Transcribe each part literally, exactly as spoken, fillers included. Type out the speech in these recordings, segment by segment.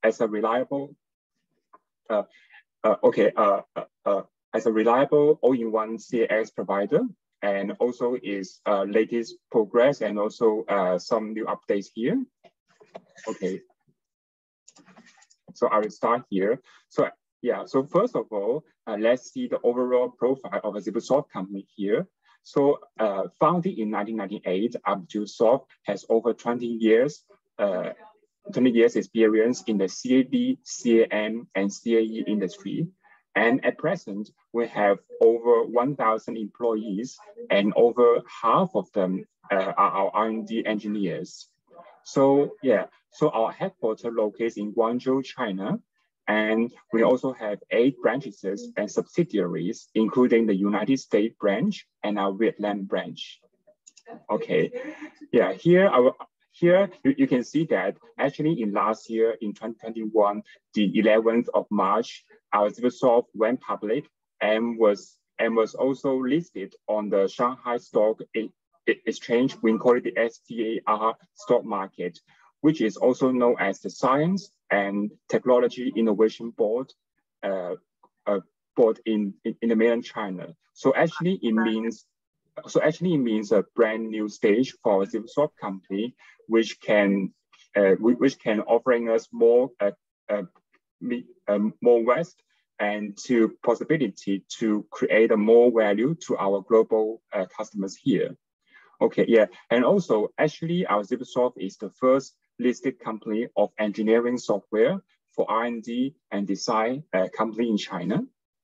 as a reliable, uh, uh, okay, uh, uh, uh, as a reliable all-in-one C A S provider, and also is uh, latest progress and also uh, some new updates here. Okay, so I will start here. So yeah, so first of all, uh, let's see the overall profile of AZiberSoft company here. So uh, founded in nineteen ninety-eight, AZiberSoft has over twenty years, uh, twenty years experience in the C A D, C A M, and C A E industry. And at present, we have over one thousand employees, and over half of them uh, are our R and D engineers. So yeah, so our headquarters located in Guangzhou, China, and we also have eight branches and subsidiaries, including the United States branch and our Vietnam branch. Okay, yeah, here our Here you, you can see that actually in last year, in twenty twenty-one, the eleventh of March, our AZiberSoft went public and was and was also listed on the Shanghai Stock Exchange. We call it the S T A R stock market, which is also known as the Science and Technology Innovation Board, uh, uh, board in, in, in the mainland China. So actually it means So actually, it means a brand new stage for a AZiberSoft company, which can uh, which can offering us more uh, uh, um, more vast and to possibility to create a more value to our global uh, customers here. Okay, yeah, and also actually, our AZiberSoft is the first listed company of engineering software for R and D and design uh, company in China.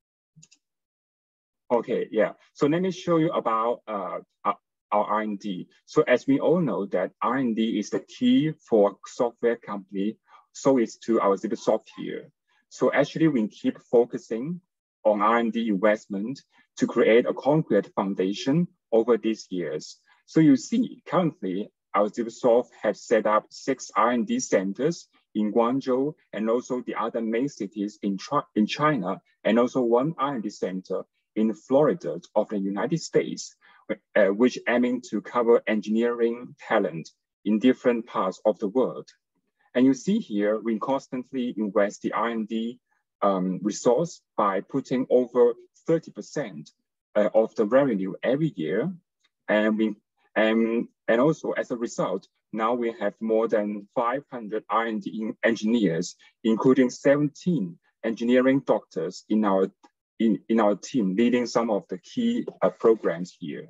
Okay, yeah. So let me show you about uh, our R and D. So as we all know that R and D is the key for software company, so it's to our AZiberSoft here. So actually we keep focusing on R and D investment to create a concrete foundation over these years. So you see, currently our AZiberSoft has set up six R and D centers in Guangzhou and also the other main cities in, in China, and also one R and D center in Florida of the United States, uh, which aiming to cover engineering talent in different parts of the world. And you see here, we constantly invest the R and D um, resource by putting over thirty percent uh, of the revenue every year. And, we, and, and also as a result, now we have more than five hundred R and D engineers, including seventeen engineering doctors in our In, in our team, leading some of the key uh, programs here.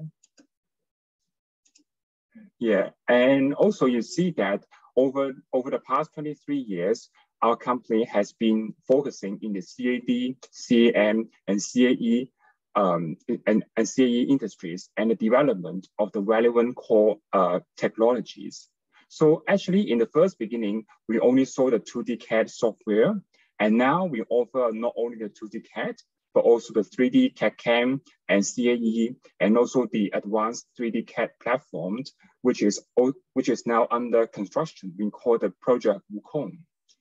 Yeah, and also you see that over, over the past twenty-three years, our company has been focusing in the C A D, C A M, and C A E, um, and, and C A E industries and the development of the relevant core uh, technologies. So actually in the first beginning, we only saw the two D C A D software, and now we offer not only the two D C A D, but also the three D C A D C A M and C A E, and also the advanced three D C A D platform, which is, which is now under construction. We call the Project Wukong.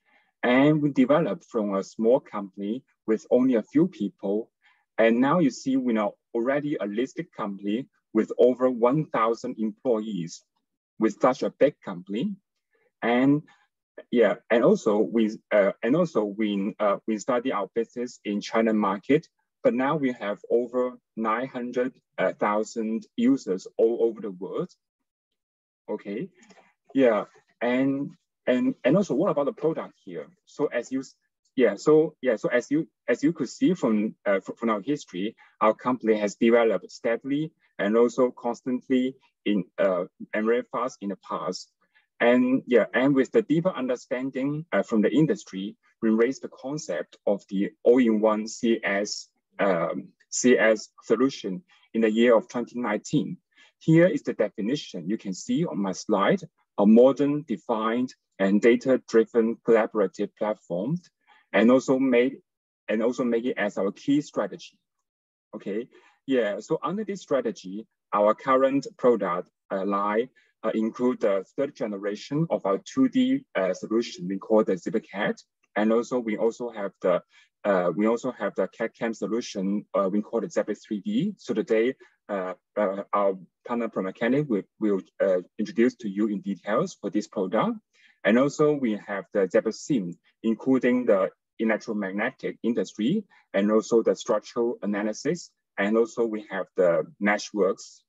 And we developed from a small company with only a few people. And now you see we are already a listed company with over one thousand employees with such a big company. And Yeah, and also we uh, and also we uh, we study our business in China market, but now we have over nine hundred thousand users all over the world. Okay, yeah, and and and also what about the product here? So as you yeah, so yeah, so as you as you could see from uh, from our history, our company has developed steadily and also constantly in uh, and very fast in the past. And yeah, and with the deeper understanding uh, from the industry, we raised the concept of the all-in-one C A S, um, C A S solution in the year of twenty nineteen. Here is the definition you can see on my slide: a modern, defined, and data-driven collaborative platform, and also made and also make it as our key strategy. Okay, yeah. So under this strategy, our current product uh, line Uh, include the third generation of our two D uh, solution we call the ZiberCAD, and also we also have the uh, we also have the C A D C A M solution uh, we call it Zeppelin three D. So today, uh, uh, our partner Pro Mechanics will, will uh, introduce to you in details for this product. And also we have the ZebraSim, including the electromagnetic industry, and also the structural analysis, and also we have the Meshworks.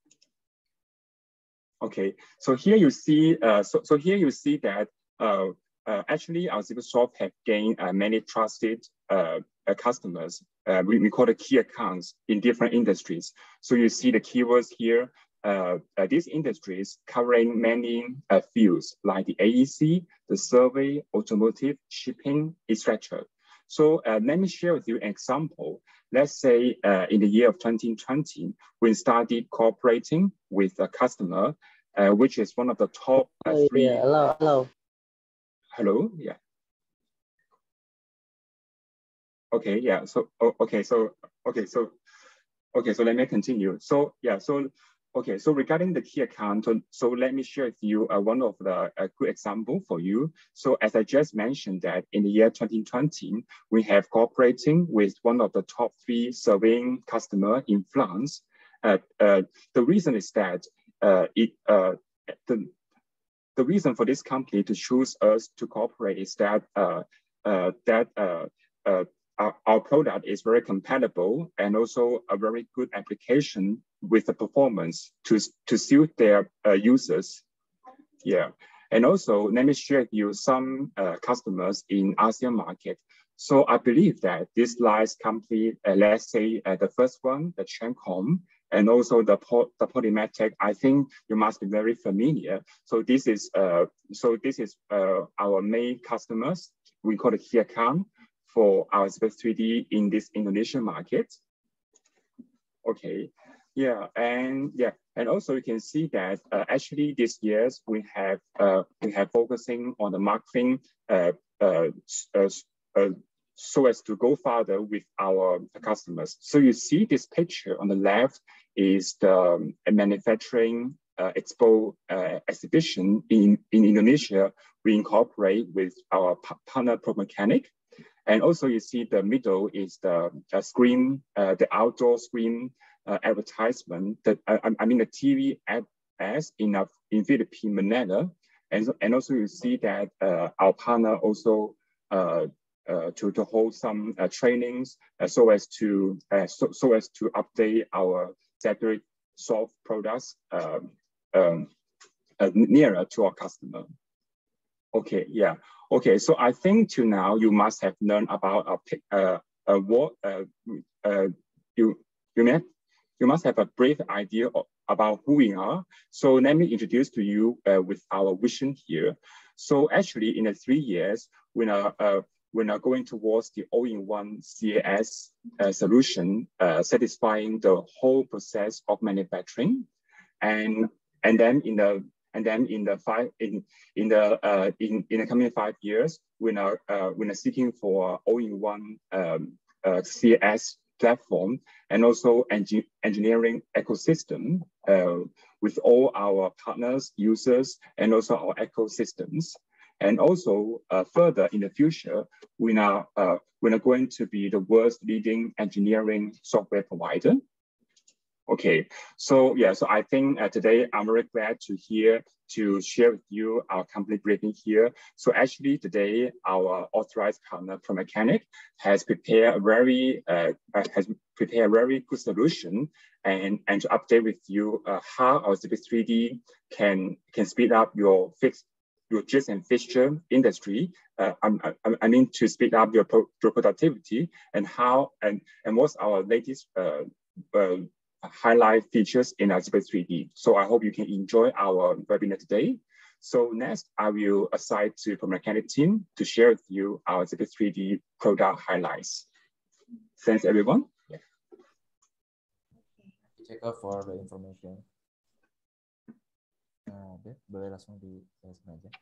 Okay, so here you see, uh, so, so here you see that uh, uh, actually our ZebraSoft have gained uh, many trusted uh, uh, customers. Uh, we, we call it key accounts in different industries. So you see the keywords here. Uh, uh, these industries covering many uh, fields like the A E C, the survey, automotive, shipping, et cetera. So uh, let me share with you an example. Let's say uh, in the year of twenty twenty, we started cooperating with a customer, uh, which is one of the top uh, three. Yeah, hello, hello. Hello, yeah. Okay, yeah. So oh, okay, so okay, so okay, so let me continue. So yeah, so okay, so regarding the key account, so let me share with you uh, one of the a good example for you. So as I just mentioned that in the year twenty twenty, we have cooperating with one of the top three surveying customer in France. Uh, uh, the reason is that uh, it uh, the the reason for this company to choose us to cooperate is that uh, uh, that uh, uh, our, our product is very compatible and also a very good application with the performance to, to suit their uh, users. Yeah, and also let me share with you some uh, customers in ASEAN market. So I believe that this lies company, uh, let's say uh, the first one, the Chencom, and also the, the Polymetric, I think you must be very familiar. So this is uh, so this is uh, our main customers. We call it key account for our Zebra three D in this Indonesian market. Okay, yeah, and yeah, and also you can see that uh, actually this years we have uh, we have focusing on the marketing uh, uh, uh, uh, so as to go further with our customers. So you see this picture on the left is the um, manufacturing uh, expo uh, exhibition in, in Indonesia. We incorporate with our partner ProMechanic. And also you see the middle is the uh, screen, uh, the outdoor screen uh, advertisement, that I, I mean the T V ad ads in, a, in Philippine Manila. And, and also you see that uh, our partner also uh, Uh, to, to hold some uh, trainings uh, so as to uh, so, so as to update our ZebraSoft products um, um, uh, nearer to our customer. Okay, yeah. Okay, so I think to now you must have learned about a uh, uh, what uh, uh, you you may you must have a brief idea of, about who we are. So let me introduce to you uh, with our vision here. So actually, in the three years, we are uh, we're now going towards the all-in-one C A S uh, solution, uh, satisfying the whole process of manufacturing, and and then in the and then in the five in in the uh, in in the coming five years, we're now uh, we're now seeking for all-in-one um, uh, C A S platform and also engi engineering ecosystem uh, with all our partners, users, and also our ecosystems. And also uh, further in the future, we now uh, we're now going to be the world's leading engineering software provider. Okay, so yeah, so I think uh, today I'm very glad to hear to share with you our company briefing here. So actually today our authorized partner ProMechanic has prepared a very uh, has prepared a very good solution and and to update with you uh, how our Zebra three D can can speed up your fixed your jigs and fixture industry. Uh, I, I, I mean to speed up your, pro, your productivity and how and and what's our latest uh, uh, highlight features in our Zebra three D. So I hope you can enjoy our webinar today. So next, I will assign to the Mechanic team to share with you our Zebra three D product highlights. Thanks, everyone. Yeah. Check out for the information. Nah, deh, boleh langsung di aja.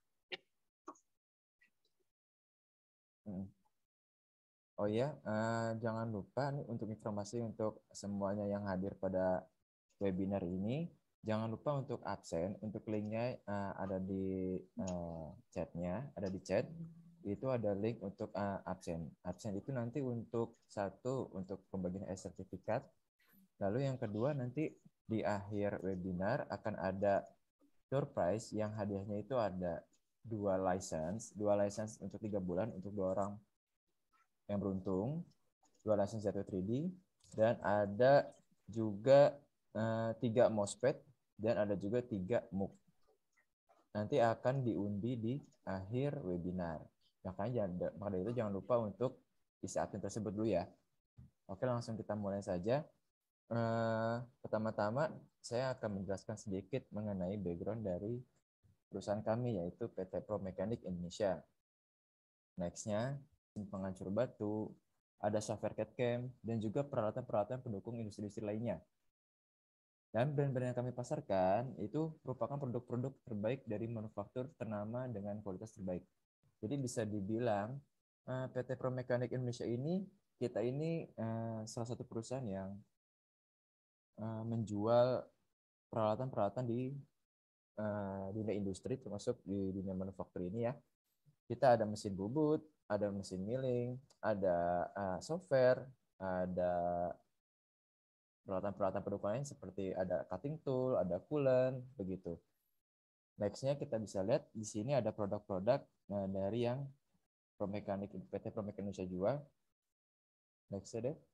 Oh iya, uh, jangan lupa nih untuk informasi untuk semuanya yang hadir pada webinar ini, jangan lupa untuk absen, untuk linknya uh, ada di uh, chatnya, ada di chat, itu ada link untuk uh, absen. Absen itu nanti untuk satu, untuk pembagian e-sertifikat, lalu yang kedua nanti di akhir webinar akan ada door prize yang hadiahnya itu ada dua license, dua license untuk tiga bulan untuk dua orang yang beruntung, dua license Z W tiga D, dan ada juga uh, tiga MOSFET dan ada juga tiga M U K. Nanti akan diundi di akhir webinar. Makanya jangan, maka dari itu jangan lupa untuk isi admin tersebut dulu ya. Oke, langsung kita mulai saja. Uh, pertama-tama saya akan menjelaskan sedikit mengenai background dari perusahaan kami, yaitu P T Promekanik Indonesia. Next-nya, penghancur batu, ada software C A D/C A M, dan juga peralatan-peralatan pendukung industri-industri lainnya. Dan brand-brand yang kami pasarkan itu merupakan produk-produk terbaik dari manufaktur ternama dengan kualitas terbaik. Jadi bisa dibilang P T Promekanik Indonesia ini, kita ini salah satu perusahaan yang menjual peralatan-peralatan di dunia industri, termasuk di dunia manufaktur ini ya. Kita ada mesin bubut, ada mesin milling, ada software, ada peralatan-peralatan pendukung lain seperti ada cutting tool, ada coolant, begitu. Next-nya kita bisa lihat di sini ada produk-produk dari yang Promekanik, P T Promekanik Indonesia jual. Next-nya deh.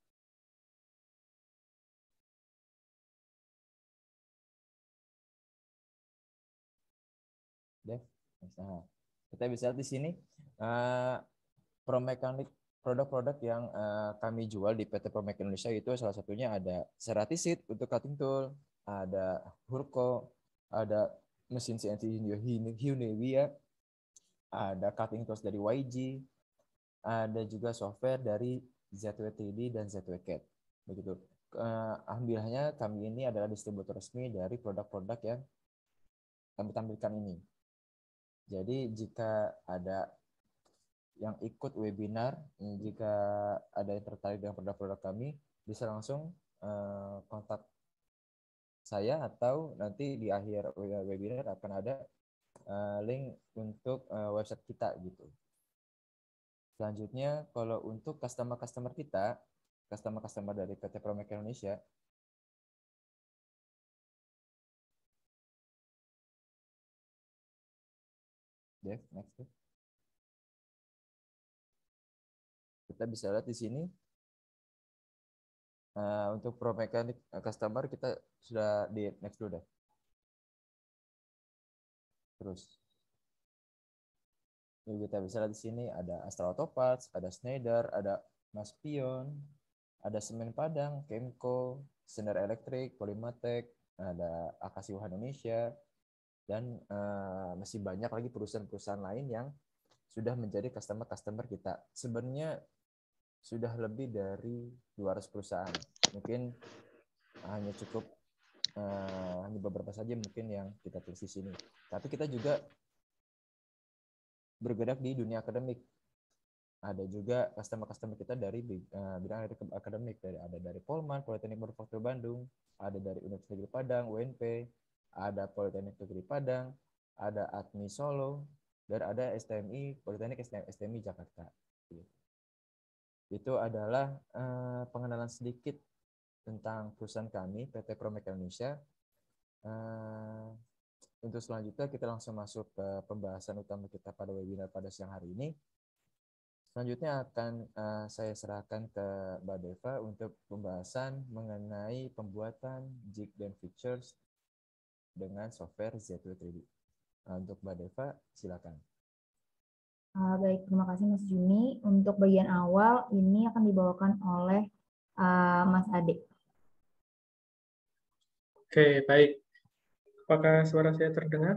Deh. Nah, kita bisa lihat di sini uh, Promekanik, produk-produk yang uh, kami jual di P T Promekanik Indonesia itu salah satunya ada Ceratisit untuk cutting tool, ada Hurco, ada mesin C N C Hunevia, ada cutting tools dari Y G, ada juga software dari Z W tiga D dan Z W C A D. Begitu. Uh, Alhamdulillahnya kami ini adalah distributor resmi dari produk-produk yang kami tampilkan ini. Jadi jika ada yang ikut webinar, jika ada yang tertarik dengan produk-produk kami, bisa langsung uh, kontak saya atau nanti di akhir webinar akan ada uh, link untuk uh, website kita gitu. Selanjutnya, kalau untuk customer-customer kita, customer-customer dari P T Promekanik Indonesia, Dev, next. Kita bisa lihat di sini. Uh, untuk Promekanik customer kita sudah di next dulu deh. Terus. Jadi kita bisa lihat di sini ada Astra Auto Parts, ada Schneider, ada Maspion, ada Semen Padang, Kemco, Schneider Electric, Polymatek, ada Akasi Indonesia, dan uh, masih banyak lagi perusahaan-perusahaan lain yang sudah menjadi customer-customer kita. Sebenarnya sudah lebih dari dua ratus perusahaan. Mungkin hanya cukup uh, hanya beberapa saja mungkin yang kita tulis di sini. Tapi kita juga bergerak di dunia akademik. Ada juga customer-customer kita dari uh, bidang akademik, dari ada dari Polman, Politeknik Manufaktur Bandung, ada dari Universitas Negeri Padang, U N P, ada Politeknik Negeri Padang, ada A T M I Solo, dan ada S T M I, Politeknik S T M I Jakarta. Itu adalah uh, pengenalan sedikit tentang perusahaan kami, P T Promekanik Indonesia. Uh, Untuk selanjutnya kita langsung masuk ke pembahasan utama kita pada webinar pada siang hari ini. Selanjutnya akan uh, saya serahkan ke Mbak Deva untuk pembahasan mengenai pembuatan jig dan features dengan software Z W tiga D. Nah, untuk Mbak Deva, silakan. Uh, baik, terima kasih Mas Juni. Untuk bagian awal ini akan dibawakan oleh uh, Mas Ade. Oke, baik. Apakah suara saya terdengar?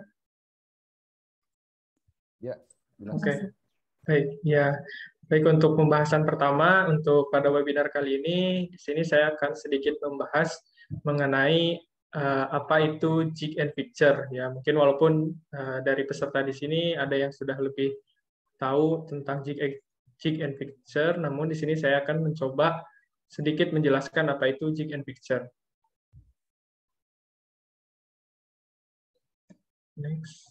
Ya. Oke, okay. Baik. Ya, baik untuk pembahasan pertama untuk pada webinar kali ini, di sini saya akan sedikit membahas mengenai uh, apa itu jig and fixture. Ya, mungkin walaupun uh, dari peserta di sini ada yang sudah lebih tahu tentang jig, jig and fixture, namun di sini saya akan mencoba sedikit menjelaskan apa itu jig and fixture. Next.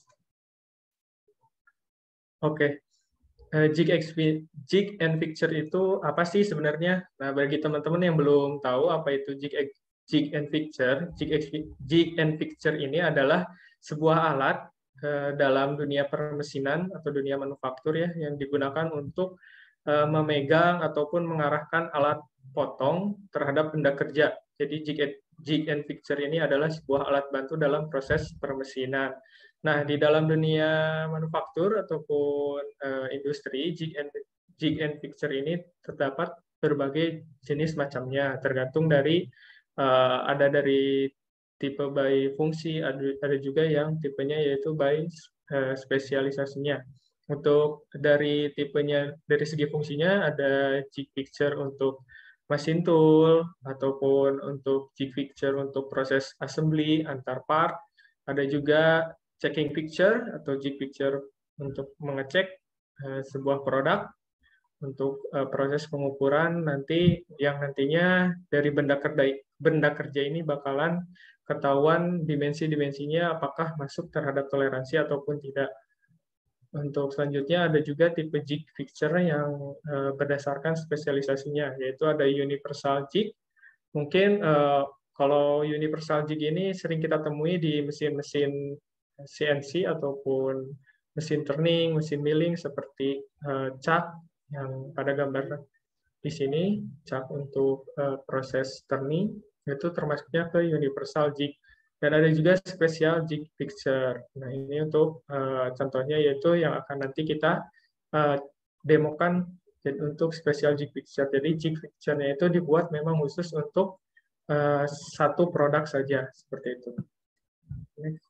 Oke, okay. jig, jig and fixture itu apa sih sebenarnya? Nah, bagi teman-teman yang belum tahu apa itu jig, jig and fixture, jig, jig and fixture ini adalah sebuah alat uh, dalam dunia permesinan atau dunia manufaktur ya, yang digunakan untuk uh, memegang ataupun mengarahkan alat potong terhadap benda kerja. Jadi jig, jig and fixture ini adalah sebuah alat bantu dalam proses permesinan. Nah, di dalam dunia manufaktur ataupun uh, industri, jig and, jig and fixture ini terdapat berbagai jenis macamnya, tergantung dari uh, ada dari tipe by fungsi, ada, ada juga yang tipenya yaitu by uh, spesialisasinya. Untuk dari tipenya, dari segi fungsinya ada jig fixture untuk machine tool, ataupun untuk jig fixture untuk proses assembly antar part, ada juga checking fixture atau jig fixture untuk mengecek uh, sebuah produk, untuk uh, proses pengukuran nanti yang nantinya dari benda kerja benda kerja ini bakalan ketahuan dimensi-dimensinya apakah masuk terhadap toleransi ataupun tidak. Untuk selanjutnya ada juga tipe jig fixture yang uh, berdasarkan spesialisasinya, yaitu ada universal jig. Mungkin uh, kalau universal jig ini sering kita temui di mesin-mesin C N C ataupun mesin turning, mesin milling seperti uh, chuck yang pada gambar di sini, chuck untuk uh, proses turning, itu termasuknya ke universal jig. Dan ada juga special jig fixture. Nah, ini untuk uh, contohnya yaitu yang akan nanti kita uh, demokan untuk special jig fixture. Jadi jig fixture-nya itu dibuat memang khusus untuk uh, satu produk saja, seperti itu. Next.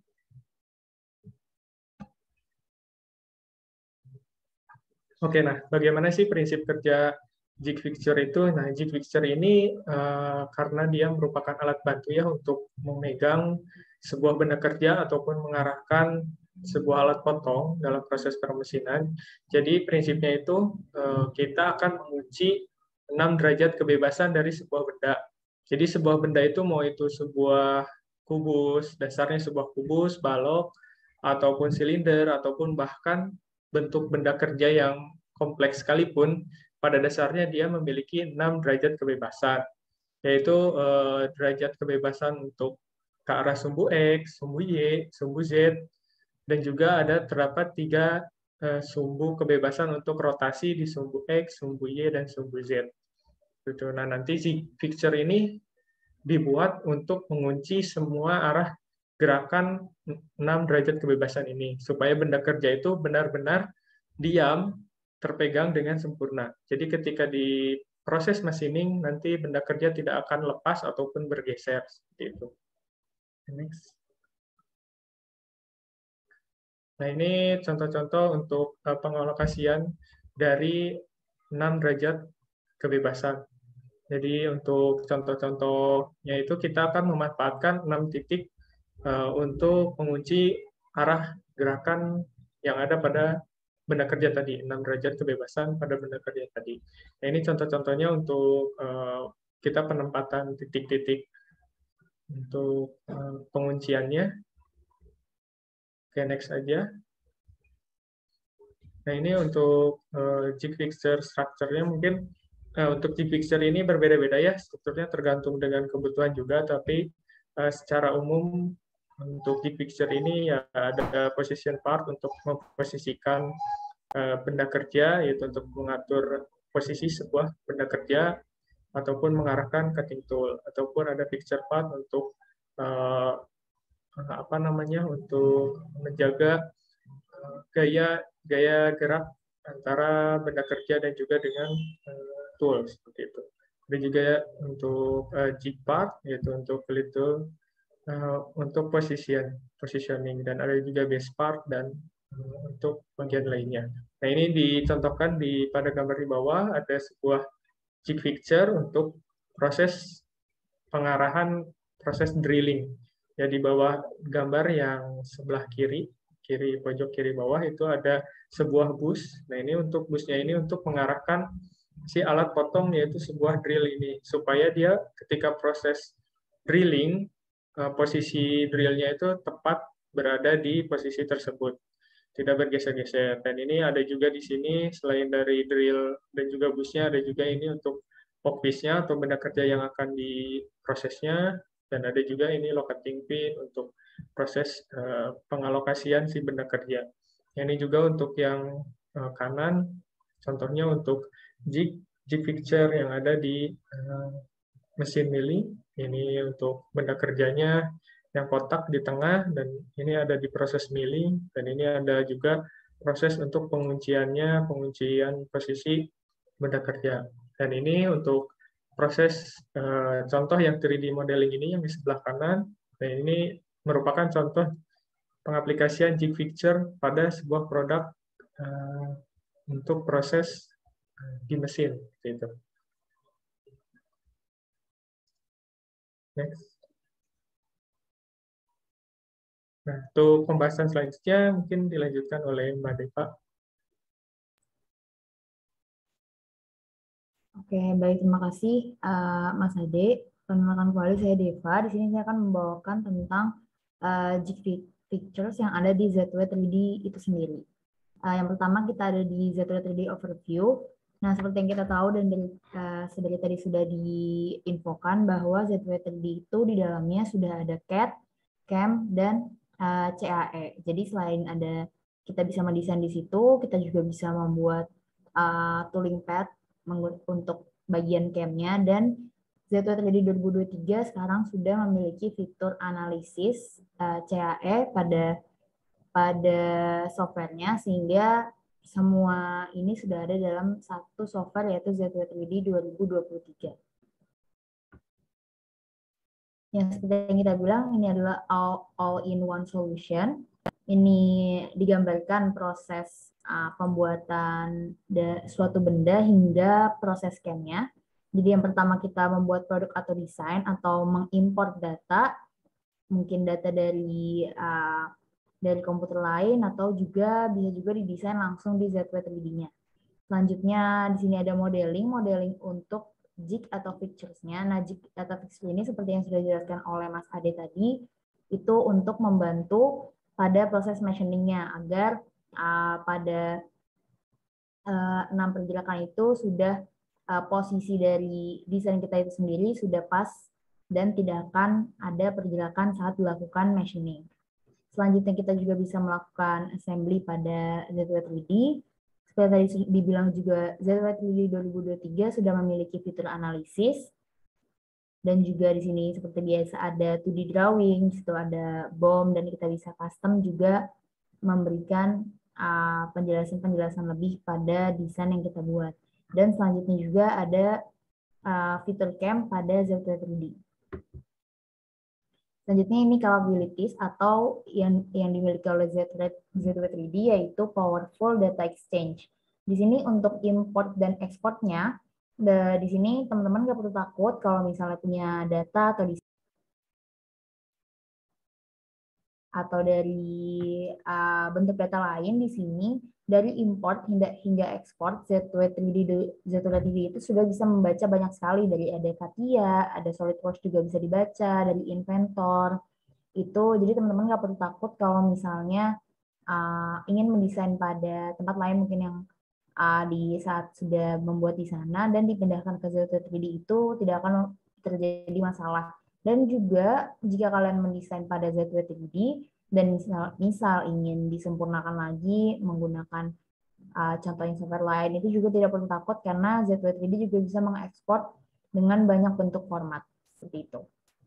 Oke, nah bagaimana sih prinsip kerja jig fixture itu? Nah, jig fixture ini uh, karena dia merupakan alat bantu ya untuk memegang sebuah benda kerja ataupun mengarahkan sebuah alat potong dalam proses permesinan. Jadi prinsipnya itu uh, kita akan mengunci enam derajat kebebasan dari sebuah benda. Jadi sebuah benda itu mau itu sebuah kubus, dasarnya sebuah kubus, balok, ataupun silinder, ataupun bahkan bentuk benda kerja yang kompleks sekalipun, pada dasarnya dia memiliki enam derajat kebebasan, yaitu eh, derajat kebebasan untuk ke arah sumbu X, sumbu Y, sumbu Z, dan juga ada terdapat tiga eh, sumbu kebebasan untuk rotasi di sumbu X, sumbu Y, dan sumbu Z. Nah, nanti si fixture ini dibuat untuk mengunci semua arah gerakan enam derajat kebebasan ini, supaya benda kerja itu benar-benar diam, terpegang dengan sempurna. Jadi ketika di proses machining, nanti benda kerja tidak akan lepas ataupun bergeser. Seperti itu. Next. Nah, ini contoh-contoh untuk pengalokasian dari enam derajat kebebasan. Jadi untuk contoh-contohnya itu kita akan memanfaatkan enam titik uh, untuk mengunci arah gerakan yang ada pada benda kerja tadi, enam derajat kebebasan pada benda kerja tadi. Nah, ini contoh-contohnya untuk uh, kita penempatan titik-titik untuk uh, pengunciannya. Oke, next aja. Nah, ini untuk uh, jig fixture structure-nya mungkin uh, untuk jig fixture ini berbeda-beda ya, strukturnya tergantung dengan kebutuhan juga, tapi uh, secara umum untuk jig fixture ini ya ada position part untuk memposisikan uh, benda kerja, yaitu untuk mengatur posisi sebuah benda kerja ataupun mengarahkan cutting tool, ataupun ada fixture part untuk uh, apa namanya untuk menjaga uh, gaya gaya gerak antara benda kerja dan juga dengan uh, tool seperti itu. Dan juga untuk uh, jig part, yaitu untuk lead tool, uh, untuk position positioning, dan ada juga base part dan uh, untuk bagian lainnya. Nah, ini dicontohkan di pada gambar di bawah ada sebuah jig fixture untuk proses pengarahan proses drilling. Ya, di bawah gambar yang sebelah kiri, kiri pojok kiri bawah itu ada sebuah bus. Nah, ini untuk busnya ini untuk mengarahkan si alat potong, yaitu sebuah drill ini, supaya dia ketika proses drilling, posisi drillnya itu tepat berada di posisi tersebut, tidak bergeser-geser. Dan ini ada juga di sini, selain dari drill dan juga busnya, ada juga ini untuk workpiece-nya atau benda kerja yang akan diprosesnya. Dan ada juga ini locating pin untuk proses uh, pengalokasian si benda kerja. Ini juga untuk yang uh, kanan, contohnya untuk jig, jig fixture yang ada di uh, mesin milling. Ini untuk benda kerjanya yang kotak di tengah, dan ini ada di proses milling, dan ini ada juga proses untuk pengunciannya, penguncian posisi benda kerja. Dan ini untuk proses uh, contoh yang tiga D modeling ini yang di sebelah kanan, dan ini merupakan contoh pengaplikasian jig fixture pada sebuah produk uh, untuk proses uh, di mesin. Gitu. Next. Nah, untuk pembahasan selanjutnya mungkin dilanjutkan oleh Mbak Deva. Oke, baik, terima kasih uh, Mas Ade. Perkenalkan kembali, saya Deva. Di sini saya akan membawakan tentang uh, jig fixtures yang ada di Z W tiga D itu sendiri. Uh, yang pertama kita ada di Z W tiga D Overview. Nah, seperti yang kita tahu dan dari, uh, dari tadi sudah diinfokan bahwa Z W tiga D itu di dalamnya sudah ada C A D, C A M, dan uh, C A E. Jadi selain ada kita bisa mendesain di situ, kita juga bisa membuat uh, tooling pad untuk bagian C A M-nya, dan Z W tiga D dua ribu dua puluh tiga sekarang sudah memiliki fitur analisis uh, C A E pada pada softwarenya, sehingga semua ini sudah ada dalam satu software yaitu Z W tiga D dua ribu dua puluh tiga. Yang seperti yang kita bilang, ini adalah all, all in one solution. Ini digambarkan proses uh, pembuatan suatu benda hingga proses scan-nya. Jadi yang pertama kita membuat produk atau desain atau mengimport data, mungkin data dari uh, dari komputer lain, atau juga bisa juga didesain langsung di Z W tiga D-nya. Selanjutnya di sini ada modeling, modeling untuk jig atau fixtures-nya. Nah, jig atau fixture ini seperti yang sudah dijelaskan oleh Mas Ade tadi, itu untuk membantu pada proses machining-nya agar uh, pada uh, enam pergerakan itu sudah uh, posisi dari desain kita itu sendiri sudah pas dan tidak akan ada pergerakan saat dilakukan machining. Selanjutnya kita juga bisa melakukan assembly pada Z W tiga D. Seperti tadi dibilang juga, Z W tiga D dua ribu dua puluh tiga sudah memiliki fitur analisis. Dan juga di sini seperti biasa ada dua D drawing, itu ada B O M, dan kita bisa custom juga memberikan penjelasan-penjelasan uh, lebih pada desain yang kita buat. Dan selanjutnya juga ada uh, fitur C A M pada Z W tiga D. Selanjutnya ini capabilities atau yang yang dimiliki oleh Z W tiga D yaitu Powerful Data Exchange. Di sini untuk import dan ekspornya, di sini teman-teman nggak perlu takut kalau misalnya punya data atau di atau dari uh, bentuk data lain. Di sini dari import hingga hingga ekspor Z W tiga D Z W tiga D itu sudah bisa membaca banyak sekali, dari ada Katia, ada SolidWorks juga bisa dibaca, dari Inventor itu. Jadi teman-teman nggak perlu takut kalau misalnya uh, ingin mendesain pada tempat lain mungkin yang uh, di saat sudah membuat di sana dan dipindahkan ke Z W tiga D itu tidak akan terjadi masalah. Dan juga jika kalian mendesain pada Z W tiga D dan misal, misal ingin disempurnakan lagi menggunakan uh, contohnya software lain, itu juga tidak perlu takut karena Z W tiga D juga bisa mengekspor dengan banyak bentuk format seperti itu.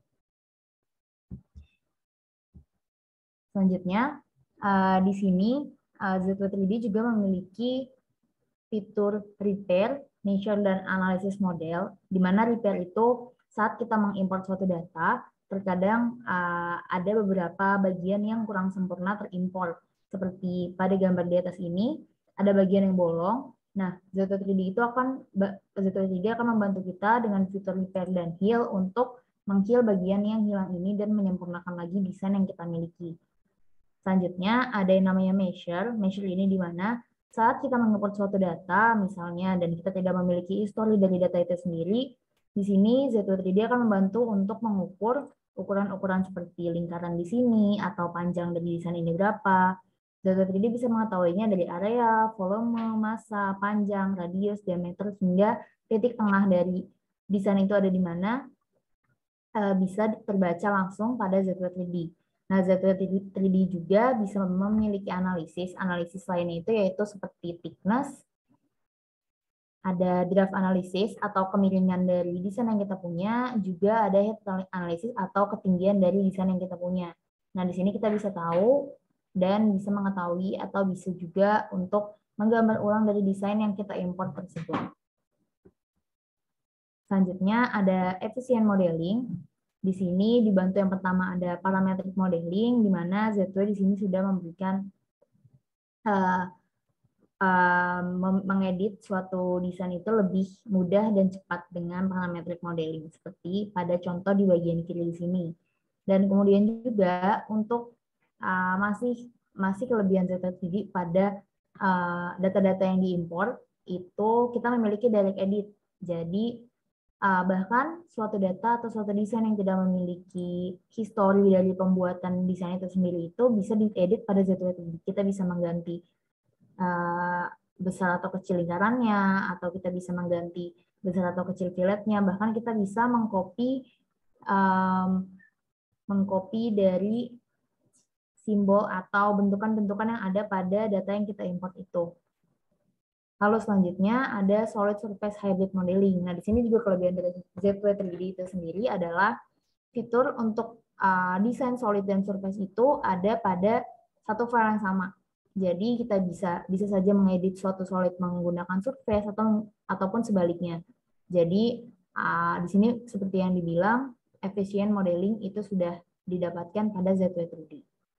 Selanjutnya uh, di sini uh, Z W tiga D juga memiliki fitur repair, measure, dan analysis model, di mana repair itu saat kita mengimport suatu data, terkadang uh, ada beberapa bagian yang kurang sempurna terimport. Seperti pada gambar di atas ini, ada bagian yang bolong. Nah, Z W tiga D itu akan Z W tiga D akan membantu kita dengan fitur repair dan heal untuk meng-heal bagian yang hilang ini dan menyempurnakan lagi desain yang kita miliki. Selanjutnya ada yang namanya measure. Measure ini di mana saat kita mengimport suatu data, misalnya, dan kita tidak memiliki histori dari data itu sendiri, di sini Z W tiga D akan membantu untuk mengukur ukuran-ukuran seperti lingkaran di sini atau panjang dari desain ini berapa. Z W tiga D bisa mengetahuinya dari area, volume, massa, panjang, radius, diameter, hingga titik tengah dari desain itu ada di mana. uh, bisa terbaca langsung pada Z W tiga D. Nah, Z W tiga D juga bisa memiliki analisis. Analisis lainnya itu yaitu seperti thickness, ada draft analysis atau kemiringan dari desain yang kita punya, juga ada head analysis atau ketinggian dari desain yang kita punya. Nah, di sini kita bisa tahu dan bisa mengetahui atau bisa juga untuk menggambar ulang dari desain yang kita import tersebut. Selanjutnya ada efficient modeling. Di sini dibantu yang pertama ada parametric modeling, di mana Z W di sini sudah memberikan uh, uh, mengedit suatu desain itu lebih mudah dan cepat dengan parametric modeling, seperti pada contoh di bagian kiri di sini. Dan kemudian juga untuk uh, masih masih kelebihan Z W tiga D pada data-data uh, yang diimpor itu kita memiliki direct edit. Jadi Uh, bahkan suatu data atau suatu desain yang tidak memiliki histori dari pembuatan desain itu sendiri itu bisa diedit pada Z W tiga D. Kita bisa mengganti uh, besar atau kecil lingkarannya, atau kita bisa mengganti besar atau kecil filletnya, bahkan kita bisa mengcopy um, mengcopy dari simbol atau bentukan-bentukan yang ada pada data yang kita import itu. Lalu selanjutnya ada solid surface hybrid modeling. Nah, di sini juga kelebihan dari Z W tiga D itu sendiri adalah fitur untuk uh, desain solid dan surface itu ada pada satu file yang sama. Jadi kita bisa bisa saja mengedit suatu solid menggunakan surface atau ataupun sebaliknya. Jadi uh, di sini seperti yang dibilang efficient modeling itu sudah didapatkan pada Z W tiga D.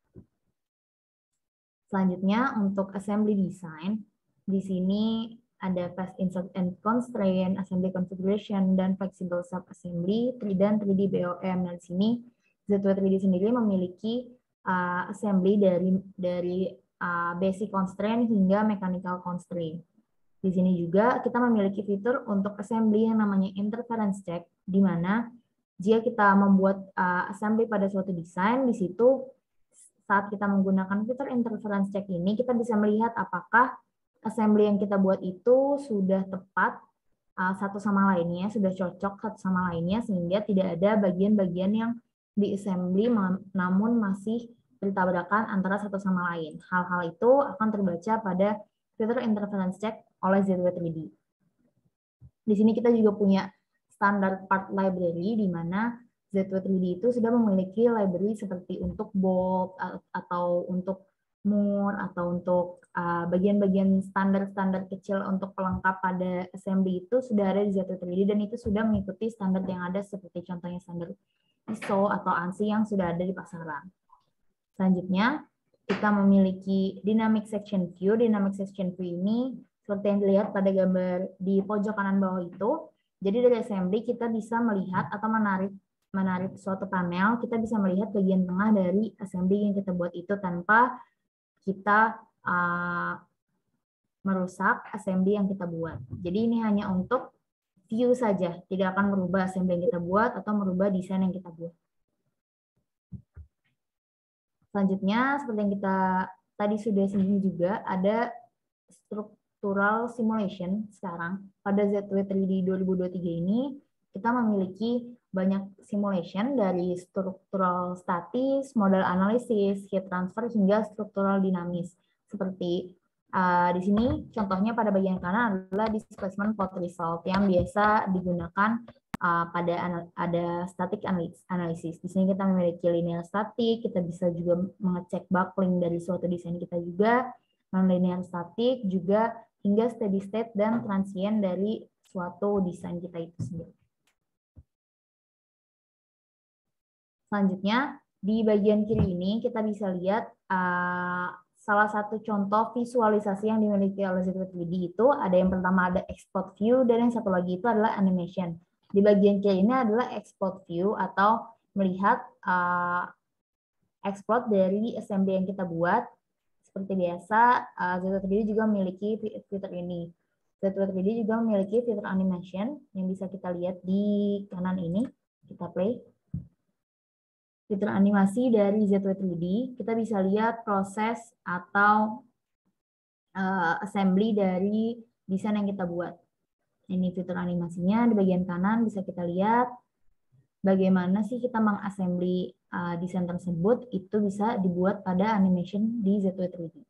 Selanjutnya untuk assembly design. Di sini ada fast insert and constraint, assembly configuration, dan flexible sub-assembly, dan tiga D B O M. Nah, di sini Z W tiga D sendiri memiliki uh, assembly dari dari uh, basic constraint hingga mechanical constraint. Di sini juga kita memiliki fitur untuk assembly yang namanya interference check, di mana jika kita membuat uh, assembly pada suatu desain, di situ saat kita menggunakan fitur interference check ini, kita bisa melihat apakah assembly yang kita buat itu sudah tepat uh, satu sama lainnya, sudah cocok satu sama lainnya, sehingga tidak ada bagian-bagian yang di assembly namun masih bertabrakan antara satu sama lain. Hal-hal itu akan terbaca pada fitur interference check oleh Z W tiga D. Di sini kita juga punya standar part library, di mana Z W tiga D itu sudah memiliki library seperti untuk bolt atau untuk mur atau untuk bagian-bagian uh, standar-standar kecil untuk pelengkap pada assembly itu sudah ada di Z W tiga D, dan itu sudah mengikuti standar yang ada seperti contohnya standar I S O atau ANSI yang sudah ada di pasaran. Selanjutnya kita memiliki dynamic section view. Dynamic section view ini seperti yang dilihat pada gambar di pojok kanan bawah itu. Jadi dari assembly kita bisa melihat atau menarik menarik suatu panel, kita bisa melihat bagian tengah dari assembly yang kita buat itu tanpa kita uh, merusak assembly yang kita buat. Jadi ini hanya untuk view saja, tidak akan merubah assembly yang kita buat atau merubah desain yang kita buat. Selanjutnya, seperti yang kita tadi sudah singgung juga, ada structural simulation sekarang. Pada Z W tiga D dua ribu dua puluh tiga ini, kita memiliki banyak simulation dari struktural statis, modal analisis, heat transfer, hingga struktural dinamis. Seperti uh, di sini, contohnya pada bagian kanan adalah displacement plot result yang biasa digunakan uh, pada ada static analysis. Di sini kita memiliki linear static, kita bisa juga mengecek buckling dari suatu desain kita juga, non-linear static, juga hingga steady state dan transient dari suatu desain kita itu sendiri. Selanjutnya, di bagian kiri ini kita bisa lihat uh, salah satu contoh visualisasi yang dimiliki oleh Z W tiga D itu ada yang pertama ada export view, dan yang satu lagi itu adalah animation. Di bagian kiri ini adalah export view atau melihat uh, export dari assembly yang kita buat. Seperti biasa, uh, Z W tiga D juga memiliki fitur ini. Z W tiga D juga memiliki fitur animation yang bisa kita lihat di kanan ini. Kita play. Fitur animasi dari Z W tiga D, kita bisa lihat proses atau uh, assembly dari desain yang kita buat. Ini fitur animasinya di bagian kanan bisa kita lihat. bagaimana sih kita mengassembly uh, desain tersebut, itu bisa dibuat pada animation di Z W tiga D.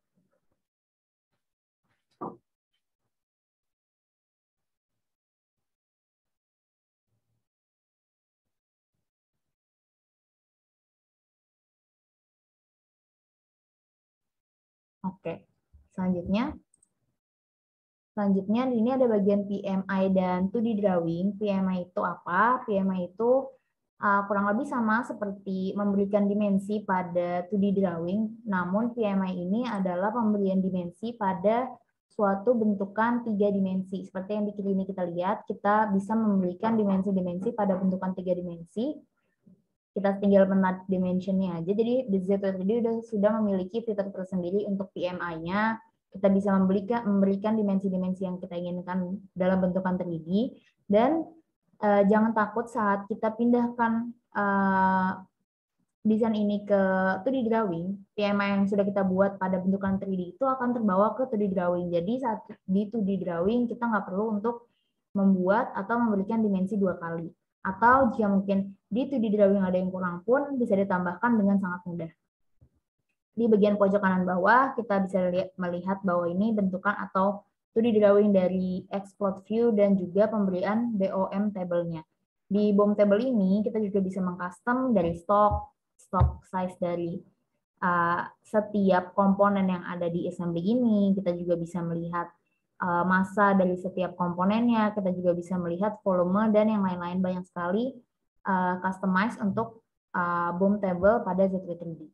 Oke, selanjutnya. Selanjutnya ini ada bagian P M I dan dua D drawing. P M I itu apa? P M I itu uh, kurang lebih sama seperti memberikan dimensi pada dua D drawing, namun P M I ini adalah pemberian dimensi pada suatu bentukan tiga dimensi. Seperti yang di kiri ini kita lihat, kita bisa memberikan dimensi-dimensi pada bentukan tiga dimensi. Kita tinggal menarik dimensionnya aja. Jadi di Z W tiga D sudah, sudah memiliki fitur tersendiri untuk P M I-nya. Kita bisa memberikan, memberikan dimensi-dimensi yang kita inginkan dalam bentukan tiga D. Dan uh, jangan takut saat kita pindahkan uh, desain ini ke dua D drawing, P M I yang sudah kita buat pada bentukan tiga D itu akan terbawa ke dua D drawing. Jadi saat di dua D drawing kita nggak perlu untuk membuat atau memberikan dimensi dua kali. Atau jika mungkin di dua D drawing ada yang kurang pun bisa ditambahkan dengan sangat mudah. Di bagian pojok kanan bawah kita bisa lihat, melihat bahwa ini bentukan atau dua D drawing dari Explode View dan juga pemberian B O M table-nya. Di B O M table ini kita juga bisa mengcustom dari stok, stok size dari uh, setiap komponen yang ada di assembly ini. Kita juga bisa melihat uh, massa dari setiap komponennya. Kita juga bisa melihat volume dan yang lain-lain, banyak sekali uh, customize untuk uh, B O M table pada Z W tiga D.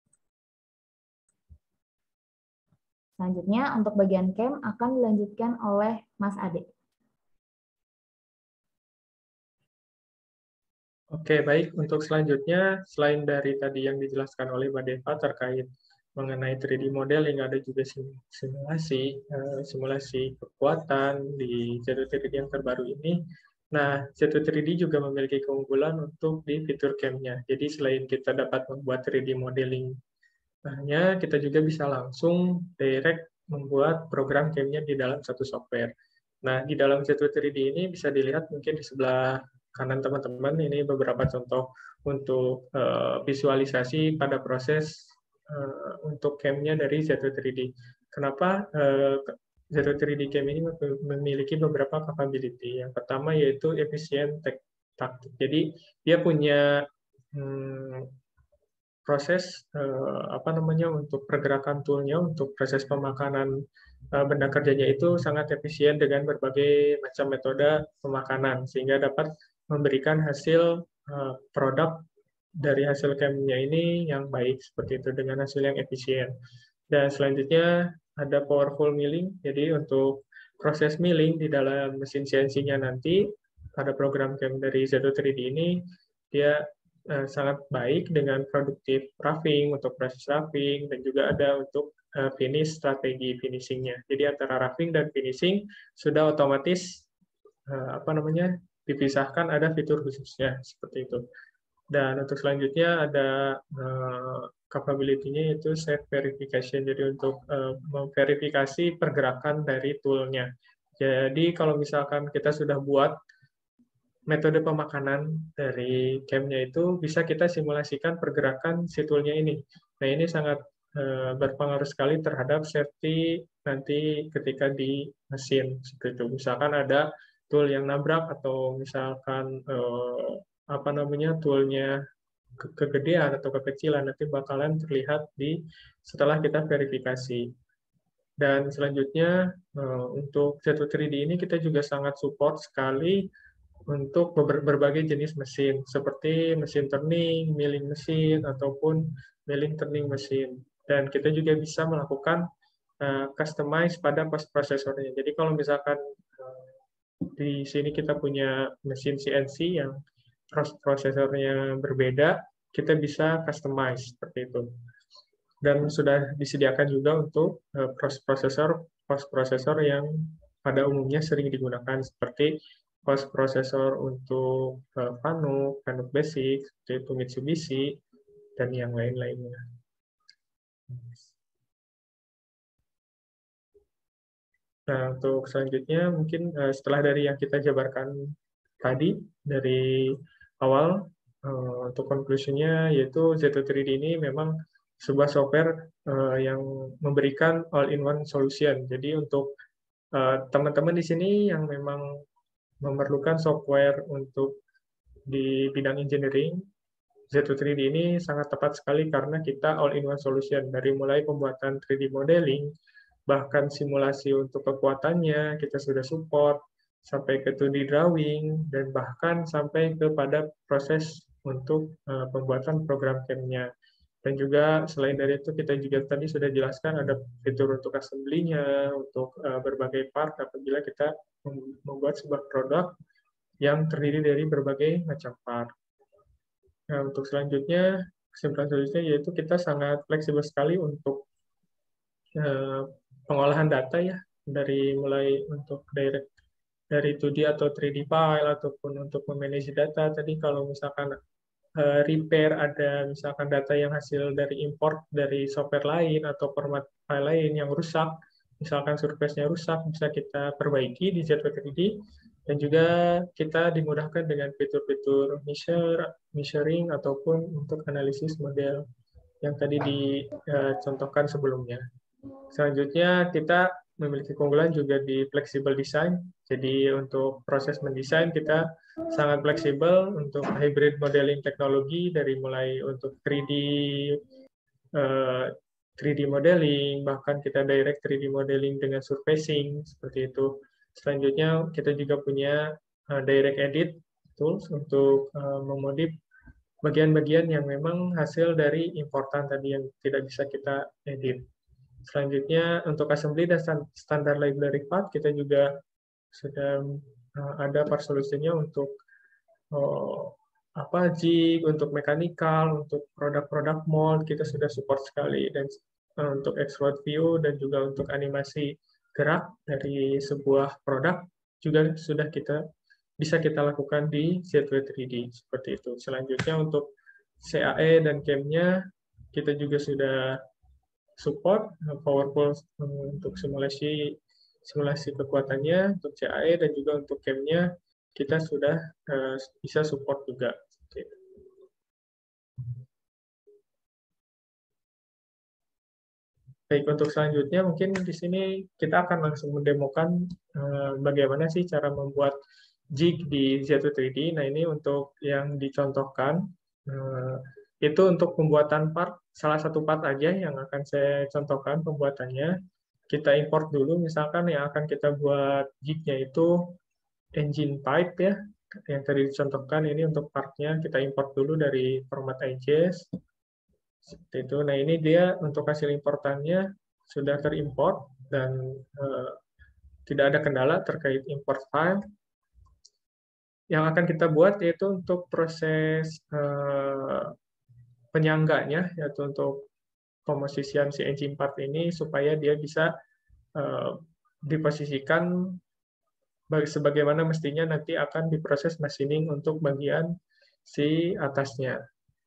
Selanjutnya untuk bagian cam akan dilanjutkan oleh Mas Ade. Oke, baik. Untuk selanjutnya, selain dari tadi yang dijelaskan oleh Mbak Deva terkait mengenai tiga D modeling, ada juga simulasi, simulasi kekuatan di Z W tiga D yang terbaru ini. Nah, Z W tiga D juga memiliki keunggulan untuk di fitur cam-nya. Jadi selain kita dapat membuat tiga D modeling-nya, kita juga bisa langsung direct membuat program cam-nya di dalam satu software. Nah, di dalam Z W tiga D ini bisa dilihat mungkin di sebelah kanan teman-teman, ini beberapa contoh untuk uh, visualisasi pada proses uh, untuk cam-nya dari Z W tiga D. Kenapa uh, Z W tiga D cam ini memiliki beberapa capability? Yang pertama yaitu efisien taktik. Jadi dia punya hmm, proses uh, apa namanya untuk pergerakan toolnya, untuk proses pemakanan uh, benda kerjanya itu sangat efisien dengan berbagai macam metode pemakanan, sehingga dapat memberikan hasil uh, produk dari hasil cam-nya ini yang baik seperti itu dengan hasil yang efisien. Dan selanjutnya ada powerful milling. Jadi untuk proses milling di dalam mesin C N C-nya nanti pada program cam dari Z W tiga D ini dia uh, sangat baik dengan produktif roughing untuk proses roughing dan juga ada untuk uh, finish strategi finishing-nya. Jadi antara roughing dan finishing sudah otomatis uh, apa namanya dipisahkan, ada fitur khususnya seperti itu. Dan untuk selanjutnya ada uh, capability-nya yaitu self verification. Jadi untuk uh, memverifikasi pergerakan dari tool-nya. Jadi kalau misalkan kita sudah buat metode pemakanan dari cam-nya itu, bisa kita simulasikan pergerakan si tool-nya ini. Nah, ini sangat uh, berpengaruh sekali terhadap safety nanti ketika di mesin seperti itu. Misalkan ada tool yang nabrak atau misalkan eh, apa namanya toolnya ke kegedean atau kekecilan, nanti bakalan terlihat di setelah kita verifikasi. Dan selanjutnya eh, untuk Z W tiga D ini kita juga sangat support sekali untuk ber berbagai jenis mesin seperti mesin turning, milling mesin ataupun milling turning mesin. Dan kita juga bisa melakukan uh, customize pada post prosesornya. Jadi kalau misalkan uh, di sini kita punya mesin C N C yang prosesornya berbeda, kita bisa customize seperti itu. Dan sudah disediakan juga untuk prosesor post prosesor yang pada umumnya sering digunakan seperti post prosesor untuk Fanuc, Fanuc Basic, seperti itu Mitsubishi dan yang lain-lainnya. Nah, untuk selanjutnya mungkin uh, setelah dari yang kita jabarkan tadi dari awal, uh, untuk konklusinya yaitu Z dua tiga D ini memang sebuah software uh, yang memberikan all-in-one solution. Jadi untuk teman-teman uh, di sini yang memang memerlukan software untuk di bidang engineering, Z dua tiga D ini sangat tepat sekali karena kita all-in-one solution. Dari mulai pembuatan tiga D modeling, bahkan simulasi untuk kekuatannya, kita sudah support, sampai ke dua D drawing, dan bahkan sampai kepada proses untuk uh, pembuatan program C A M-nya. Dan juga selain dari itu, kita juga tadi sudah jelaskan ada fitur untuk assembly-nya, untuk uh, berbagai part apabila kita membuat sebuah produk yang terdiri dari berbagai macam part. Nah, untuk selanjutnya, kesimpulan selanjutnya yaitu kita sangat fleksibel sekali untuk uh, pengolahan data ya, dari mulai untuk direct dari dua D atau tiga D file ataupun untuk memanage data. Tadi kalau misalkan uh, repair ada misalkan data yang hasil dari import dari software lain atau format file lain yang rusak, misalkan surface-nya rusak, bisa kita perbaiki di Z dua tiga D. Dan juga kita dimudahkan dengan fitur-fitur measure, measuring ataupun untuk analisis model yang tadi dicontohkan sebelumnya. Selanjutnya kita memiliki keunggulan juga di flexible design. Jadi untuk proses mendesain kita sangat fleksibel untuk hybrid modeling teknologi dari mulai untuk tiga D uh, tiga D modeling, bahkan kita direct tiga D modeling dengan surfacing seperti itu. Selanjutnya kita juga punya uh, direct edit tools untuk uh, memodif bagian-bagian yang memang hasil dari importan tadi yang tidak bisa kita edit. Selanjutnya untuk assembly dan standar library part kita juga sudah uh, ada part solusinya untuk uh, apa jig, untuk mechanical, untuk produk-produk mold kita sudah support sekali, dan uh, untuk extrude view dan juga untuk animasi gerak dari sebuah produk juga sudah kita bisa kita lakukan di Z dua tiga D seperti itu. Selanjutnya untuk C A E dan C A M-nya kita juga sudah support powerful untuk simulasi simulasi kekuatannya untuk C A E, dan juga untuk C A M-nya kita sudah uh, bisa support juga. Oke. Baik, untuk selanjutnya mungkin di sini kita akan langsung mendemokan uh, bagaimana sih cara membuat jig di Z dua tiga D. Nah, ini untuk yang dicontohkan uh, itu untuk pembuatan part, salah satu part aja yang akan saya contohkan pembuatannya. Kita import dulu, misalkan yang akan kita buat jignya itu engine pipe ya, yang tadi dicontohkan ini untuk partnya kita import dulu dari format I J S. Seperti itu. Nah, ini dia untuk hasil importannya sudah terimport dan uh, tidak ada kendala terkait import file. Yang akan kita buat yaitu untuk proses uh, penyangganya, yaitu untuk pemosisian si engine part ini supaya dia bisa uh, diposisikan sebagaimana mestinya nanti akan diproses machining untuk bagian si atasnya.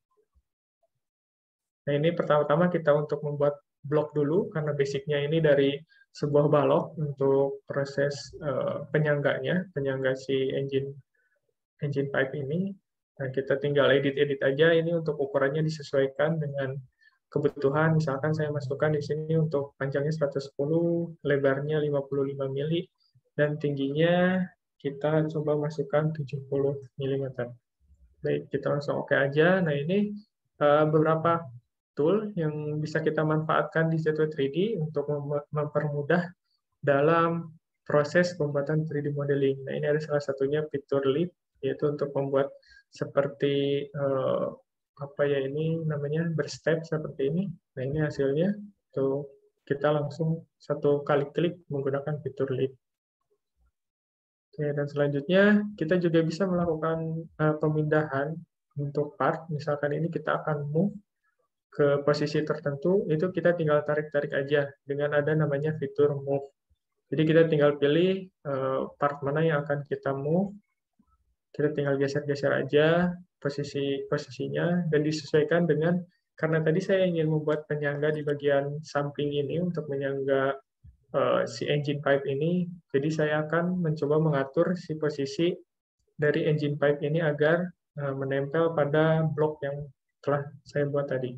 Nah, ini pertama-tama kita untuk membuat blok dulu, karena basicnya ini dari sebuah balok untuk proses uh, penyangganya, penyangga si engine engine pipe ini. Nah, kita tinggal edit-edit aja, ini untuk ukurannya disesuaikan dengan kebutuhan. Misalkan saya masukkan di sini untuk panjangnya seratus sepuluh, lebarnya lima puluh lima milimeter, dan tingginya kita coba masukkan tujuh puluh milimeter. Baik, kita langsung oke aja. Nah, ini uh, beberapa tool yang bisa kita manfaatkan di Z dua tiga D untuk mempermudah dalam proses pembuatan tiga D modeling. Nah, ini ada salah satunya fitur leap, yaitu untuk membuat seperti uh, apa ya ini namanya berstep seperti ini. Nah, ini hasilnya tuh kita langsung satu kali klik menggunakan fitur leap. Oke, dan selanjutnya kita juga bisa melakukan uh, pemindahan untuk part. Misalkan ini kita akan move ke posisi tertentu, itu kita tinggal tarik-tarik aja dengan ada namanya fitur move. Jadi kita tinggal pilih uh, part mana yang akan kita move, kita tinggal geser-geser aja posisi posisinya, dan disesuaikan dengan, karena tadi saya ingin membuat penyangga di bagian samping ini untuk menyangga uh, si engine pipe ini, jadi saya akan mencoba mengatur si posisi dari engine pipe ini agar uh, menempel pada blok yang telah saya buat tadi.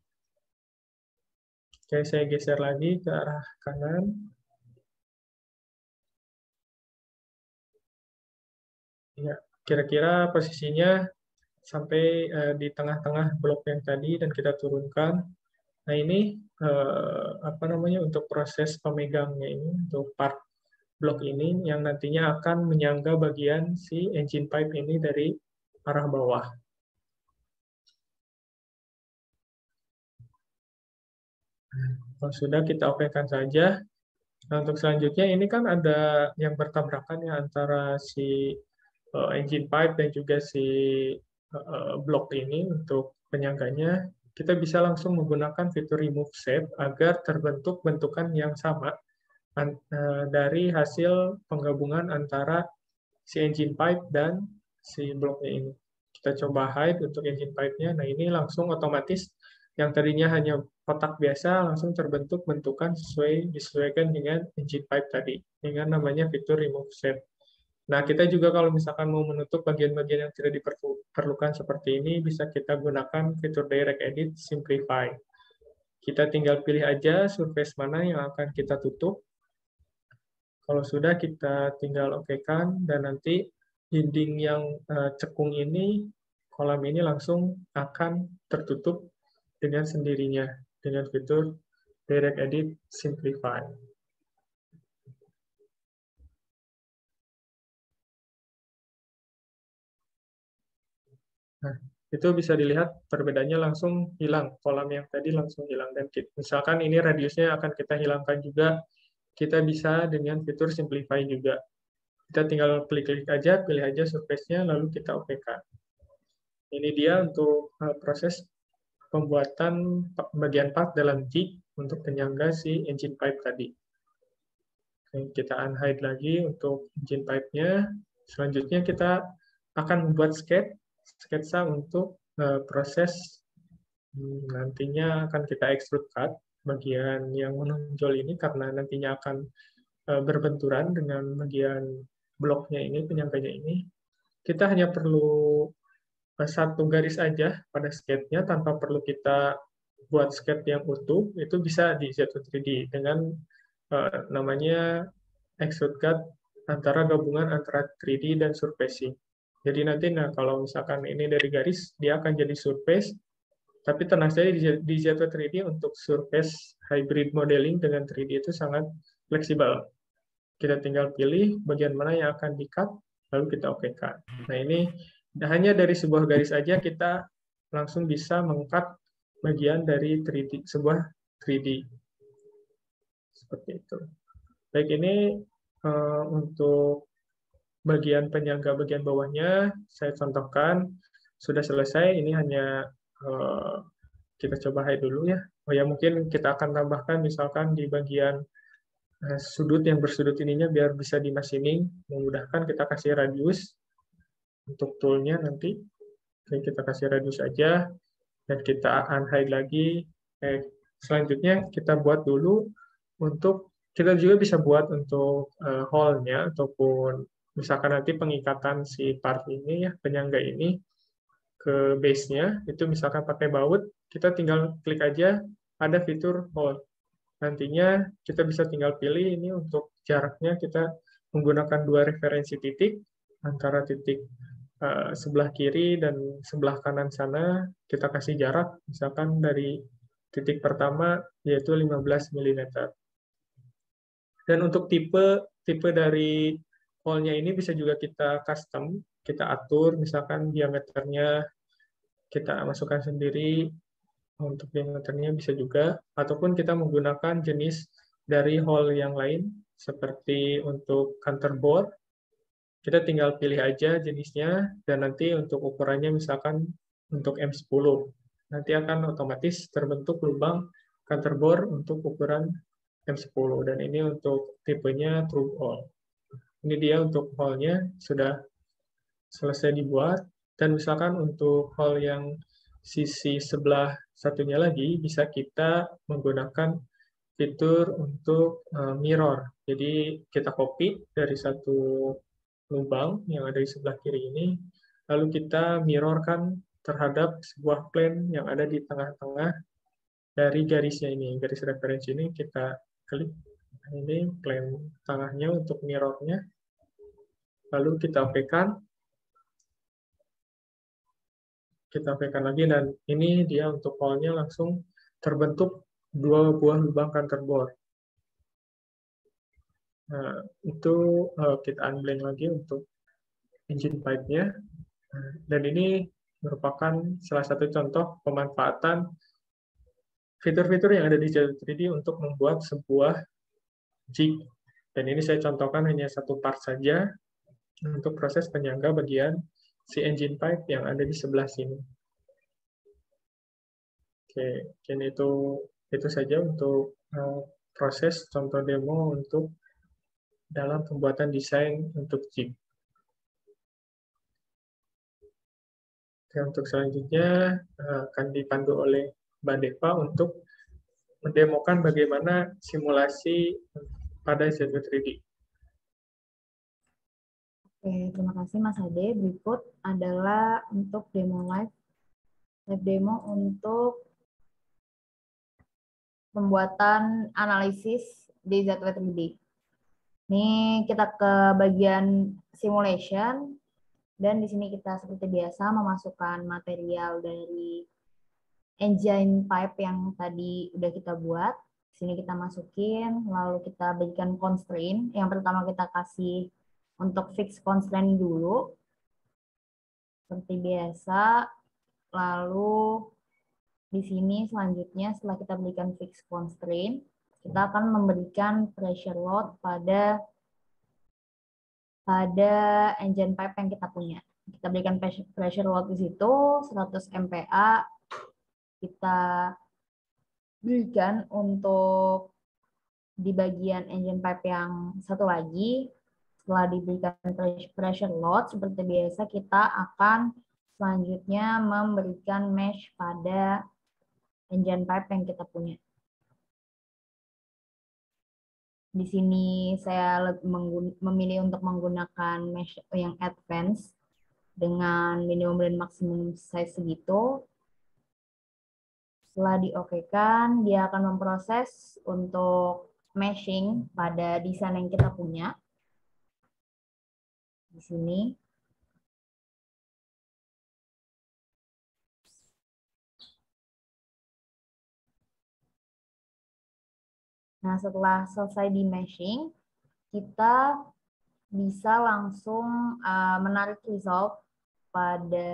Oke, saya geser lagi ke arah kanan. Ya, kira-kira posisinya sampai uh, di tengah-tengah blok yang tadi dan kita turunkan. Nah ini uh, apa namanya untuk proses pemegangnya ini untuk part blok ini yang nantinya akan menyangga bagian si engine pipe ini dari arah bawah. Kalau sudah kita okekan saja. Nah, untuk selanjutnya ini kan ada yang bertabrakan ya antara si uh, engine pipe dan juga si uh, blok ini untuk penyangganya. Kita bisa langsung menggunakan fitur remove shape agar terbentuk bentukan yang sama uh, dari hasil penggabungan antara si engine pipe dan si bloknya ini. Kita coba hide untuk engine pipe-nya. Nah, ini langsung otomatis yang tadinya hanya kotak biasa langsung terbentuk bentukan sesuai disesuaikan dengan engine pipe tadi dengan namanya fitur remove shape. Nah, kita juga kalau misalkan mau menutup bagian-bagian yang tidak diperlukan seperti ini bisa kita gunakan fitur direct edit simplify. Kita tinggal pilih aja surface mana yang akan kita tutup. Kalau sudah kita tinggal okekan dan nanti dinding yang uh, cekung ini kolam ini langsung akan tertutup dengan sendirinya dengan fitur direct edit simplify. Nah, itu bisa dilihat perbedaannya langsung hilang. Kolam yang tadi langsung hilang. Dan misalkan ini radiusnya akan kita hilangkan juga, kita bisa dengan fitur simplify juga. Kita tinggal klik-klik aja, pilih aja surface-nya, lalu kita okekan. Ini dia untuk proses pembuatan bagian part dalam jig untuk penyangga si engine pipe tadi. Kita unhide lagi untuk engine pipe-nya. Selanjutnya kita akan membuat sketch, sketsa untuk uh, proses hmm, nantinya akan kita extrude cut bagian yang menonjol ini karena nantinya akan uh, berbenturan dengan bagian bloknya ini, penyangganya ini. Kita hanya perlu satu garis aja pada sketch-nya tanpa perlu kita buat sketch yang utuh, itu bisa di Z tiga D dengan uh, namanya extrude cut antara gabungan antara tiga D dan surfacing. Jadi nanti nah kalau misalkan ini dari garis dia akan jadi surface, tapi tenang saja di Z tiga D untuk surface hybrid modeling dengan tiga D itu sangat fleksibel. Kita tinggal pilih bagian mana yang akan di-cut, lalu kita okekan. Nah ini hanya dari sebuah garis aja kita langsung bisa meng-cut bagian dari tiga D, sebuah tiga D. Seperti itu. Baik, ini uh, untuk bagian penyangga bagian bawahnya, saya contohkan. Sudah selesai, ini hanya uh, kita coba hide dulu ya. Oh ya, mungkin kita akan tambahkan misalkan di bagian uh, sudut yang bersudut ininya biar bisa di machining, memudahkan kita kasih radius. Untuk toolnya nanti Oke, kita kasih radius aja dan kita unhide lagi. Oke, selanjutnya kita buat dulu untuk kita juga bisa buat untuk uh, hole-nya ataupun misalkan nanti pengikatan si part ini ya penyangga ini ke base-nya itu misalkan pakai baut, kita tinggal klik aja ada fitur hole. Nantinya kita bisa tinggal pilih ini untuk jaraknya kita menggunakan dua referensi titik antara titik Uh, sebelah kiri dan sebelah kanan sana kita kasih jarak misalkan dari titik pertama yaitu lima belas milimeter. Dan untuk tipe tipe dari hole-nya ini bisa juga kita custom, kita atur misalkan diameternya kita masukkan sendiri, untuk diameternya bisa juga, ataupun kita menggunakan jenis dari hole yang lain seperti untuk counterbore. Kita tinggal pilih aja jenisnya, dan nanti untuk ukurannya misalkan untuk M sepuluh. Nanti akan otomatis terbentuk lubang counterbore untuk ukuran M sepuluh. Dan ini untuk tipenya through hole. Ini dia untuk hole-nya sudah selesai dibuat. Dan misalkan untuk hole yang sisi sebelah satunya lagi, bisa kita menggunakan fitur untuk mirror. Jadi kita copy dari satu lubang yang ada di sebelah kiri ini, lalu kita mirrorkan terhadap sebuah plane yang ada di tengah-tengah dari garisnya ini. Garis referensi ini kita klik. Ini plane tengahnya untuk mirrornya. Lalu kita oke-kan. Kita oke-kan lagi, dan ini dia untuk hole-nya langsung terbentuk dua buah lubang kanker bor. Nah, itu uh, kita unblend lagi untuk engine pipe-nya. Nah, dan ini merupakan salah satu contoh pemanfaatan fitur-fitur yang ada di J tiga D untuk membuat sebuah jig. Dan ini saya contohkan hanya satu part saja untuk proses penyangga bagian si engine pipe yang ada di sebelah sini. Oke, mungkin itu itu saja untuk uh, proses contoh demo untuk dalam pembuatan desain untuk jig. Oke, untuk selanjutnya uh, akan dipandu oleh Mbak Deva untuk mendemokan bagaimana simulasi pada Z W tiga D. Oke, terima kasih Mas Ade. Berikut adalah untuk demo live, live demo untuk pembuatan analisis di Z W tiga D. Ini kita ke bagian simulation, dan di sini kita seperti biasa memasukkan material dari engine pipe yang tadi udah kita buat. Di sini kita masukin, lalu kita berikan constraint. Yang pertama kita kasih untuk fix constraint dulu, seperti biasa. Lalu di sini selanjutnya setelah kita berikan fix constraint, kita akan memberikan pressure load pada pada engine pipe yang kita punya. Kita berikan pressure load di situ seratus M P A. Kita berikan untuk di bagian engine pipe yang satu lagi. Setelah diberikan pressure load seperti biasa, kita akan selanjutnya memberikan mesh pada engine pipe yang kita punya. Di sini saya memilih untuk menggunakan mesh yang advance dengan minimum dan maksimum size segitu. Setelah di-oke-kan, dia akan memproses untuk meshing pada desain yang kita punya. Di sini. Nah, setelah selesai di meshing, kita bisa langsung uh, menarik result pada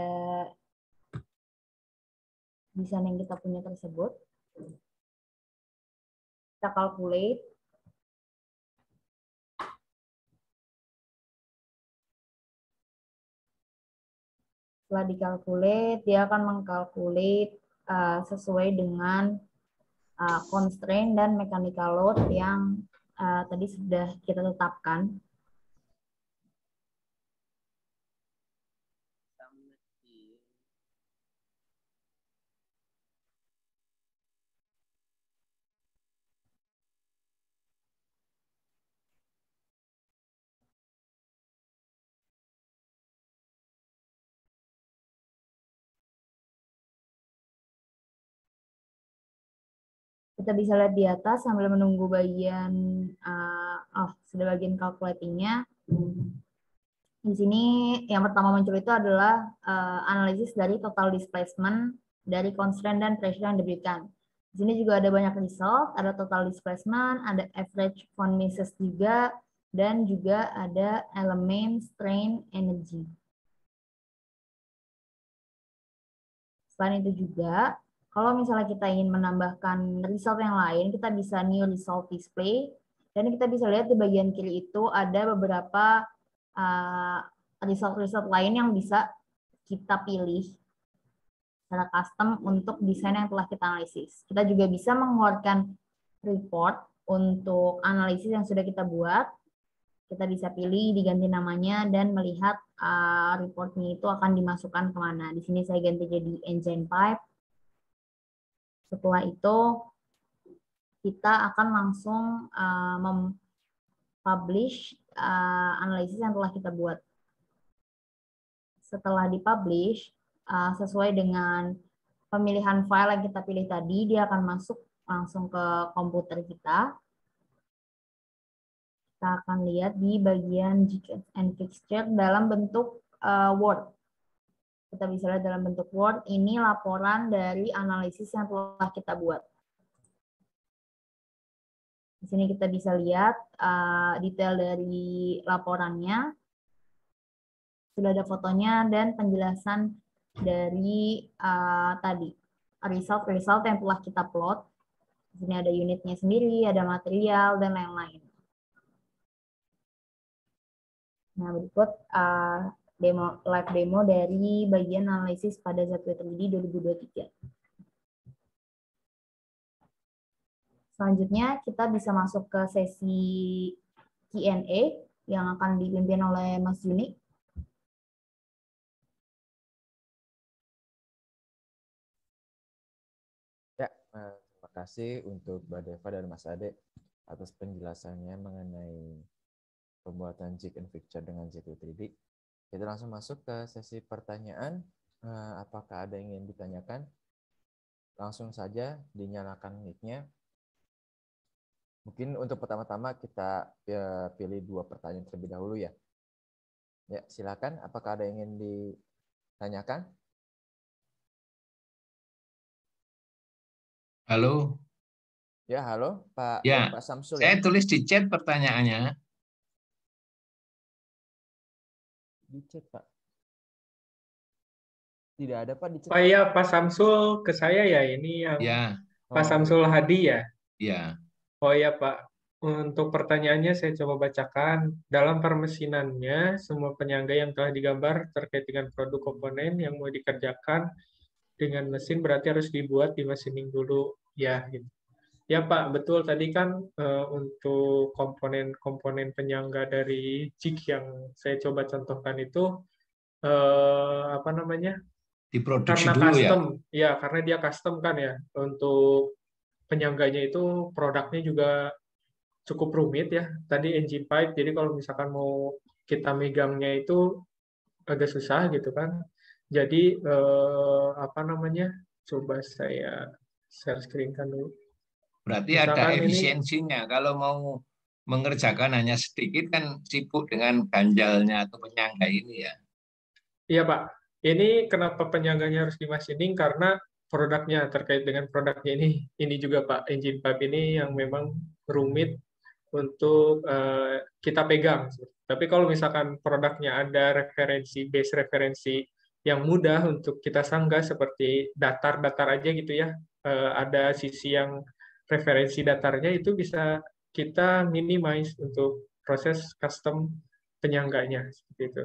desain yang kita punya tersebut. Kita calculate. Setelah dikalkulate, dia akan mengkalkulate uh, sesuai dengan uh, constraint dan mechanical load yang uh, tadi sudah kita tetapkan. Kita bisa lihat di atas sambil menunggu bagian, uh, oh, sudah bagian calculating-nya. Di sini yang pertama muncul itu adalah uh, analisis dari total displacement dari constraint dan pressure yang diberikan. Di sini juga ada banyak result, ada total displacement, ada average von Mises juga, dan juga ada elemen strain energy. Selain itu juga, kalau misalnya kita ingin menambahkan result yang lain, kita bisa new result display. Dan kita bisa lihat di bagian kiri itu ada beberapa result-result uh, lain yang bisa kita pilih secara custom untuk desain yang telah kita analisis. Kita juga bisa mengeluarkan report untuk analisis yang sudah kita buat. Kita bisa pilih, diganti namanya, dan melihat uh, reportnya itu akan dimasukkan kemana. Di sini saya ganti jadi engine pipe. Setelah itu, kita akan langsung uh, mempublish uh, analisis yang telah kita buat. setelah dipublish, uh, sesuai dengan pemilihan file yang kita pilih tadi, dia akan masuk langsung ke komputer kita. Kita akan lihat di bagian Jig and Fixture dalam bentuk uh, Word. Kita bisa lihat dalam bentuk Word, ini laporan dari analisis yang telah kita buat. Di sini kita bisa lihat uh, detail dari laporannya. Sudah ada fotonya dan penjelasan dari uh, tadi result-result yang telah kita plot. Di sini ada unitnya sendiri, ada material dan lain-lain. Nah, berikut uh, demo live demo dari bagian analisis pada Z W tiga D dua ribu dua puluh tiga. Selanjutnya kita bisa masuk ke sesi Q and A yang akan dipimpin oleh Mas Juni. Terima kasih untuk Mbak Deva dan Mas Ade atas penjelasannya mengenai pembuatan Jig and Fixture dengan Z W tiga D. Kita langsung masuk ke sesi pertanyaan. Apakah ada yang ingin ditanyakan? Langsung saja dinyalakan mic-nya. Mungkin untuk pertama-tama kita ya, pilih dua pertanyaan terlebih dahulu ya. Ya, silakan. Apakah ada yang ingin ditanyakan? Halo. Ya, halo Pak, Ya, Pak Samsul. Saya ya? tulis di chat pertanyaannya. Di chat, Pak. Tidak ada, Pak, di chat. Oh iya, Pak Samsul ke saya ya, ini yang Ya, Pak Oh, Samsul Hadi ya. ya. Oh iya Pak, untuk pertanyaannya saya coba bacakan. Dalam permesinannya, semua penyangga yang telah digambar terkait dengan produk komponen yang mau dikerjakan dengan mesin berarti harus dibuat di machining dulu ya gitu. Ya Pak, betul tadi kan eh, untuk komponen-komponen penyangga dari jig yang saya coba contohkan itu eh, apa namanya? Diproduksi Karena dulu ya. custom, ya karena dia custom kan ya. Untuk penyangganya itu produknya juga cukup rumit ya. Tadi engine pipe, jadi kalau misalkan mau kita megangnya itu agak susah gitu kan. Jadi eh, apa namanya? Coba saya share screen kan dulu. Berarti Misalkan ada ini, efisiensinya. Kalau mau mengerjakan hanya sedikit kan sibuk dengan ganjalnya atau penyangga ini ya. iya Pak, ini kenapa penyangganya harus dimachining karena produknya terkait dengan produknya ini. Ini juga Pak, engine pipe ini yang memang rumit untuk eh, kita pegang. Tapi kalau misalkan produknya ada referensi, base referensi yang mudah untuk kita sanggah seperti datar-datar aja gitu ya, eh, ada sisi yang referensi datarnya itu bisa kita minimize untuk proses custom penyangganya seperti itu.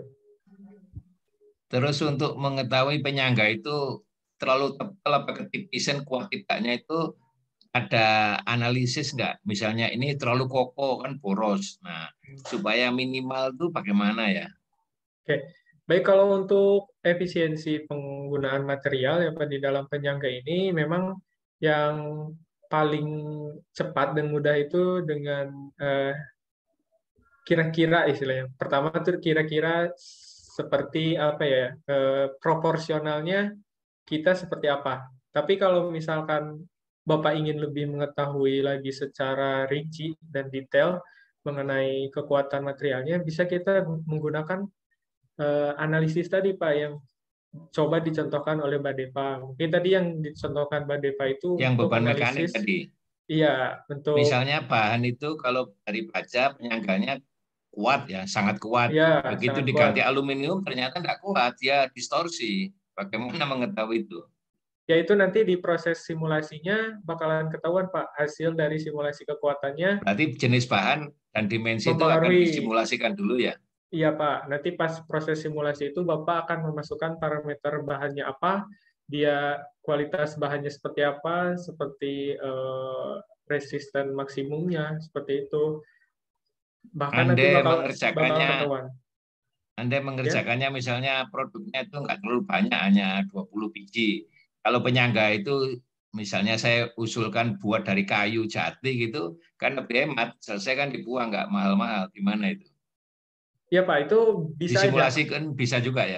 Terus untuk mengetahui penyangga itu terlalu tebal apa ketipisan kuah tidaknya itu ada analisis nggak? Misalnya ini terlalu kokoh kan boros. Nah, supaya minimal itu bagaimana ya? Oke, baik kalau untuk efisiensi penggunaan material yang di dalam penyangga ini memang yang paling cepat dan mudah itu dengan eh, kira-kira istilahnya. Pertama tuh kira-kira seperti apa ya, eh, proporsionalnya kita seperti apa. Tapi kalau misalkan Bapak ingin lebih mengetahui lagi secara rinci dan detail mengenai kekuatan materialnya, bisa kita menggunakan eh, analisis tadi Pak yang coba dicontohkan oleh Mbak Deva. Mungkin tadi yang dicontohkan Mbak Deva itu Yang untuk beban mekanik analisis, tadi. iya untuk Misalnya bahan itu kalau dari baja penyangganya kuat ya, sangat kuat. ya Begitu sangat diganti kuat. aluminium ternyata tidak kuat, dia distorsi. Bagaimana mengetahui itu? Yaitu nanti di proses simulasinya bakalan ketahuan Pak hasil dari simulasi kekuatannya Berarti jenis bahan dan dimensi itu akan mempengaruhi. disimulasikan dulu ya. Iya Pak, nanti pas proses simulasi itu Bapak akan memasukkan parameter bahannya apa, dia kualitas bahannya seperti apa, seperti eh, resisten maksimumnya, seperti itu. Bahkan nanti Anda bakal bakal mengerjakannya, ketahuan. Anda Ya, mengerjakannya misalnya produknya itu nggak terlalu banyak, hanya dua puluh biji. Kalau penyangga itu misalnya saya usulkan buat dari kayu jati gitu, kan lebih hemat, selesai kan dibuang, nggak mahal-mahal. Gimana itu? ya Pak, itu bisa aja. Disimulasikan bisa juga ya?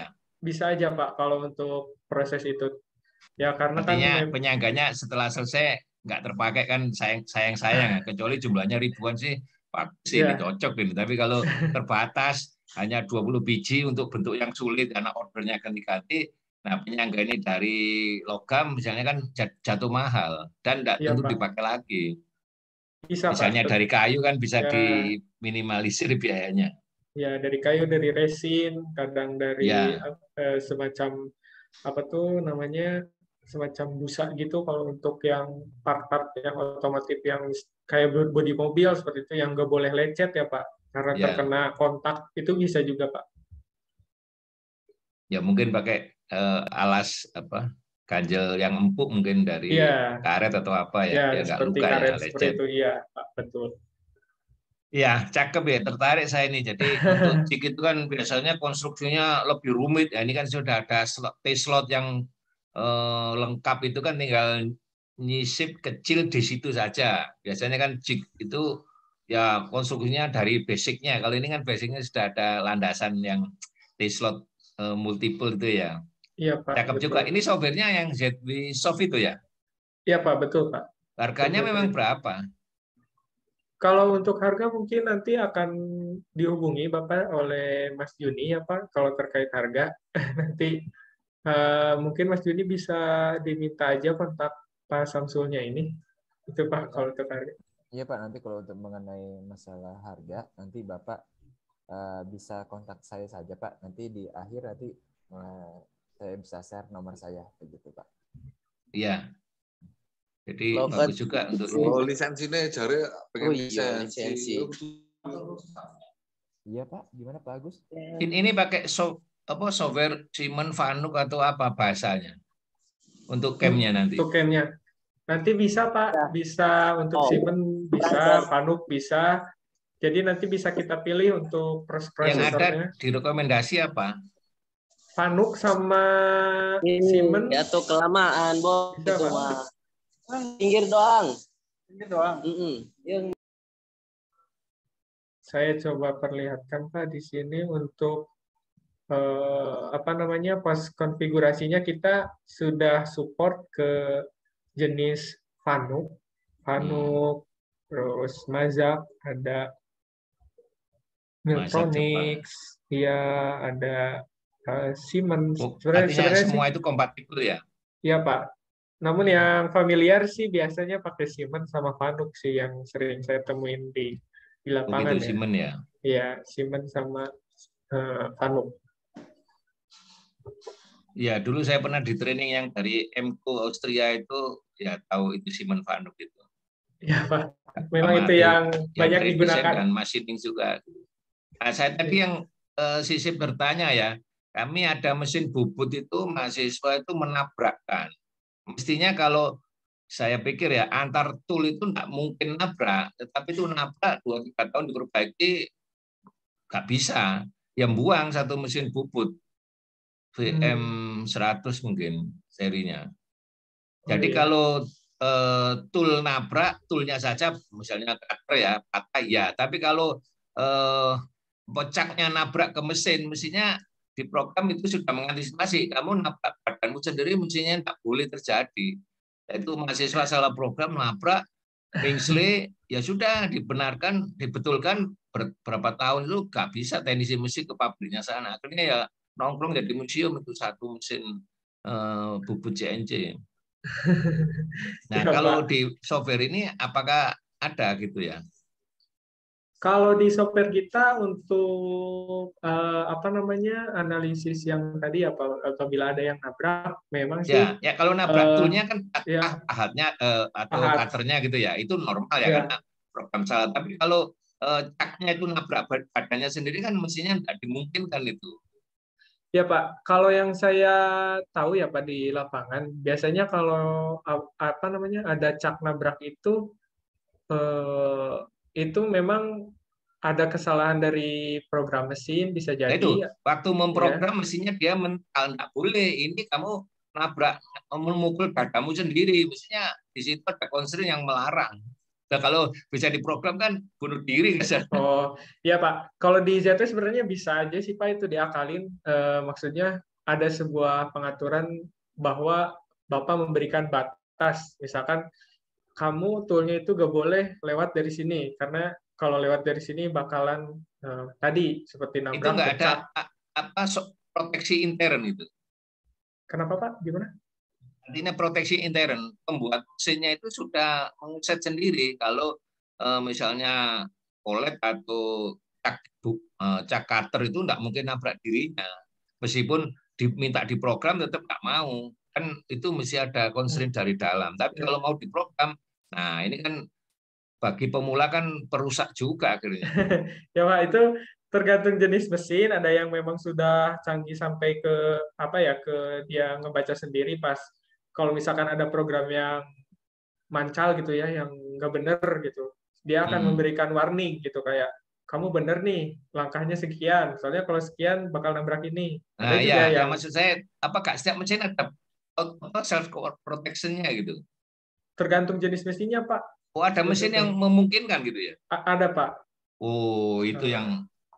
bisa aja Pak kalau untuk proses itu. Ya karena Artinya kan penyangganya setelah selesai nggak terpakai kan sayang sayang sayang ya. Kecuali jumlahnya ribuan sih bagus sih ini ya, cocok ini. Tapi kalau terbatas hanya dua puluh biji untuk bentuk yang sulit karena ordernya ganti-ganti. Nah penyangga ini dari logam misalnya kan jatuh mahal dan tidak iya tentu Pak. dipakai lagi. Bisa Misalnya Pak. dari kayu kan bisa Ya, diminimalisir biayanya. ya dari kayu, dari resin, kadang dari Ya. eh, semacam apa tuh namanya semacam busa gitu kalau untuk yang part-part yang otomotif yang kayak bodi mobil seperti itu yang nggak boleh lecet ya Pak karena Ya. terkena kontak itu bisa juga Pak. Ya mungkin pakai uh, alas apa ganjel yang empuk mungkin dari ya, karet atau apa ya, ya dia nggak seperti luka karet ya seperti lecet. itu iya Pak, betul. Ya cakep ya, tertarik saya ini. Jadi untuk jig itu kan biasanya konstruksinya lebih rumit. Ya, ini kan sudah ada T-slot yang uh, lengkap itu kan tinggal nyisip kecil di situ saja. Biasanya kan jig itu ya konstruksinya dari basicnya. Kalau ini kan basicnya sudah ada landasan yang T-slot uh, multiple itu ya. Iya Pak. Cakep betul. juga. Ini softwarenya yang Z W Soft itu ya? Iya Pak, betul Pak. Harganya betul, memang betul. berapa? Kalau untuk harga mungkin nanti akan dihubungi Bapak oleh Mas Juni ya Pak, kalau terkait harga. Nanti uh, mungkin Mas Juni bisa diminta aja kontak Pak Samsulnya ini. Itu Pak, kalau untuk harga. Iya Pak, nanti kalau untuk mengenai masalah harga, nanti Bapak uh, bisa kontak saya saja Pak. Nanti di akhir nanti uh, saya bisa share nomor saya, begitu Pak. Iya. Jadi Loh, bagus juga untuk oh, lisensinya jare pengen Oh iya, lisensi. Iya Pak, gimana Pak Agus? Ini, ini pakai so, apa software Siemens Fanuc atau apa bahasanya? Untuk camnya nanti. Untuk camnya. Nanti bisa Pak, bisa untuk Oh. Siemens bisa, Fanuc bisa. Jadi nanti bisa kita pilih untuk prosesornya. Yang ada direkomendasi apa? Fanuc sama Ini Siemens. jatuh kelamaan, Bos. Bisa, Itu Pak. mah. Pinggir doang. Pinggir doang. Mm -mm. Yang Saya coba perlihatkan Pak di sini untuk eh, apa namanya pas konfigurasinya kita sudah support ke jenis Fanuc, Fanuc, hmm. terus Mazak, ada Miltronics, ya ada uh, Siemens. Oh, sebenarnya, artinya sebenarnya semua sih, itu kompatibel ya? Iya Pak. Namun yang familiar sih biasanya pakai Siemens sama Fanuc sih yang sering saya temuin di di lapangan. Begitu ya. Siemens ya? Iya, Siemens sama uh, Fanuc. Ya, dulu saya pernah di training yang dari M C O Austria itu, ya tahu itu Siemens Fanuc itu. Iya Pak. Memang sama itu yang, yang banyak digunakan. Dan machining juga. Nah, saya tadi yang eh, sisip bertanya ya, kami ada mesin bubut itu mahasiswa itu menabrakkan. Mestinya kalau saya pikir ya antar tool itu tidak mungkin nabrak, tetapi itu nabrak dua tiga tahun diperbaiki nggak bisa. Yang buang satu mesin bubut V M seratus mungkin serinya. Jadi oh, iya. kalau eh, tool nabrak, toolnya saja misalnya cutter ya patah ya. Tapi kalau eh, pecaknya nabrak ke mesin, mestinya di program itu sudah mengantisipasi. Kamu nabrak badanmu sendiri, mestinya tak boleh terjadi. Itu mahasiswa salah program nabrak Kingsley, ya sudah dibenarkan, dibetulkan berapa tahun itu nggak bisa teknisi musik ke pabriknya sana. Akhirnya ya nongkrong jadi museum itu satu mesin uh, bubut C N C. Nah ya, kalau Pak. Di software ini apakah ada gitu ya? Kalau di software kita untuk uh, apa namanya analisis yang tadi apa apabila ada yang nabrak memang ya, sih ya kalau nabrak uh, toolnya kan ya, pahatnya uh, atau pahat. cutternya gitu ya itu normal ya, ya. Karena program salah. Tapi kalau uh, caknya itu nabrak badannya sendiri kan mestinya tidak dimungkinkan itu. Ya Pak, kalau yang saya tahu ya Pak di lapangan biasanya kalau apa namanya ada cak nabrak itu uh, itu memang ada kesalahan dari program mesin bisa jadi. Nah itu, waktu memprogram ya. Mesinnya dia mental nggak boleh. Ini kamu nabrak memukul dadamu sendiri. Mestinya di situ ada constraint yang melarang. Nah, kalau bisa diprogram kan bunuh diri. Oh iya Pak. Kalau di Z W sebenarnya bisa aja sih Pak itu diakalin. E, maksudnya ada sebuah pengaturan bahwa Bapak memberikan batas, misalkan kamu toolnya itu gak boleh lewat dari sini, karena kalau lewat dari sini bakalan uh, tadi seperti nabrak, Itu nggak ada pecah. apa proteksi intern itu. Kenapa Pak? Gimana? Artinya proteksi intern, pembuat mesinnya itu sudah mengeset sendiri kalau eh, misalnya OLED atau cak, eh, cak cutter itu nggak mungkin nabrak dirinya, meskipun diminta diprogram tetap nggak mau, kan itu mesti ada constraint dari dalam. Tapi kalau mau diprogram, nah ini kan bagi pemula kan perusak juga akhirnya. Ya Pak, itu tergantung jenis mesin, ada yang memang sudah canggih sampai ke apa ya, ke dia ngebaca sendiri pas kalau misalkan ada program yang mancal gitu ya, yang nggak bener gitu, dia akan hmm. memberikan warning gitu kayak kamu bener nih langkahnya sekian, soalnya kalau sekian bakal nabrak ini. Nah, ada juga ya, yang maksud saya apakah setiap mesin ada self protection-nya gitu? Tergantung jenis mesinnya Pak. Oh, ada mesin yang memungkinkan gitu ya? A ada Pak. Oh, itu uh, yang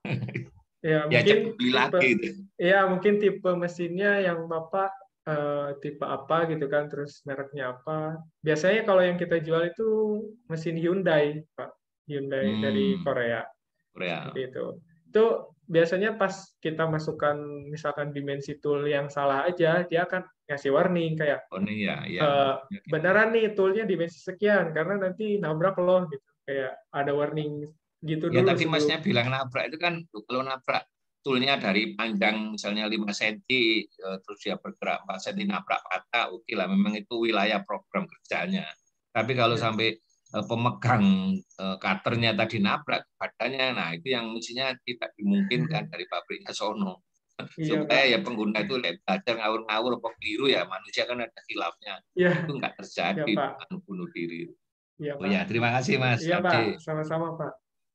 ya, ya mungkin beli lagi gitu. Ya, mungkin tipe mesinnya yang Bapak uh, tipe apa gitu kan, terus mereknya apa. Biasanya kalau yang kita jual itu mesin Hyundai, Pak. Hyundai hmm. dari Korea. Korea. Seperti itu. Itu biasanya pas kita masukkan misalkan dimensi tool yang salah aja, dia akan ngasih warning kayak, oh, nih, ya, ya. Uh, beneran nih toolnya dimensi sekian, karena nanti nabrak loh gitu. Kayak ada warning gitu ya, dulu. Tadi sebelum. Masnya bilang nabrak itu kan kalau nabrak toolnya dari panjang misalnya lima sentimeter, terus dia bergerak empat sentimeter nabrak patah, oke lah, memang itu wilayah program kerjanya. Tapi kalau ya. sampai pemegang cutternya tadi nabrak badannya, nah itu yang mestinya tidak dimungkinkan dari pabriknya sono. Iya, supaya Pak. Ya pengguna itu belajar ngawur-ngawur apa keliru ya, manusia kan ada khilafnya. Ya. Itu nggak terjadi, ya, bukan bunuh diri. Ya, oh ya, terima kasih Mas. Iya Pak, sama-sama Pak.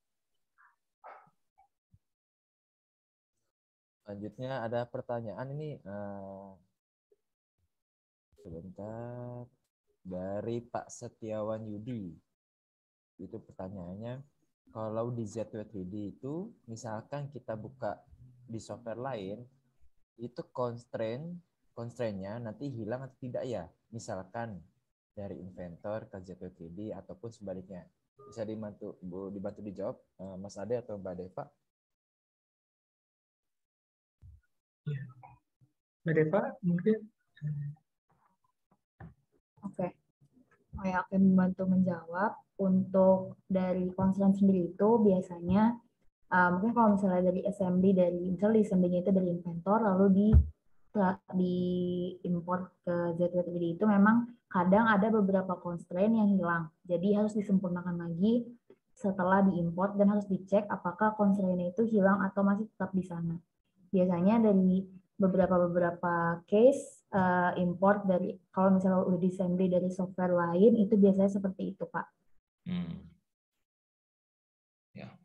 Selanjutnya ada pertanyaan ini uh, sebentar dari Pak Setiawan Yudi. Itu pertanyaannya, kalau di Z W tiga D itu misalkan kita buka di software lain, itu constraint constraint-nya nanti hilang atau tidak ya? Misalkan dari Inventor ke Z W tiga D ataupun sebaliknya. Bisa dibantu Bu, dibantu dijawab uh, Mas Ade atau Mbak Deva? Ya. Mbak Deva mungkin. Oke, saya akan membantu menjawab. Untuk dari constraint sendiri itu biasanya uh, mungkin kalau misalnya dari assembly dari misalnya assembly-nya itu dari Inventor lalu di di import ke Z W tiga D itu memang kadang ada beberapa constraint yang hilang. Jadi harus disempurnakan lagi setelah diimport dan harus dicek apakah constraint-nya itu hilang atau masih tetap di sana. Biasanya dari beberapa-beberapa case uh, import dari kalau misalnya udah diassembly dari software lain itu biasanya seperti itu, Pak. Hmm. Ya.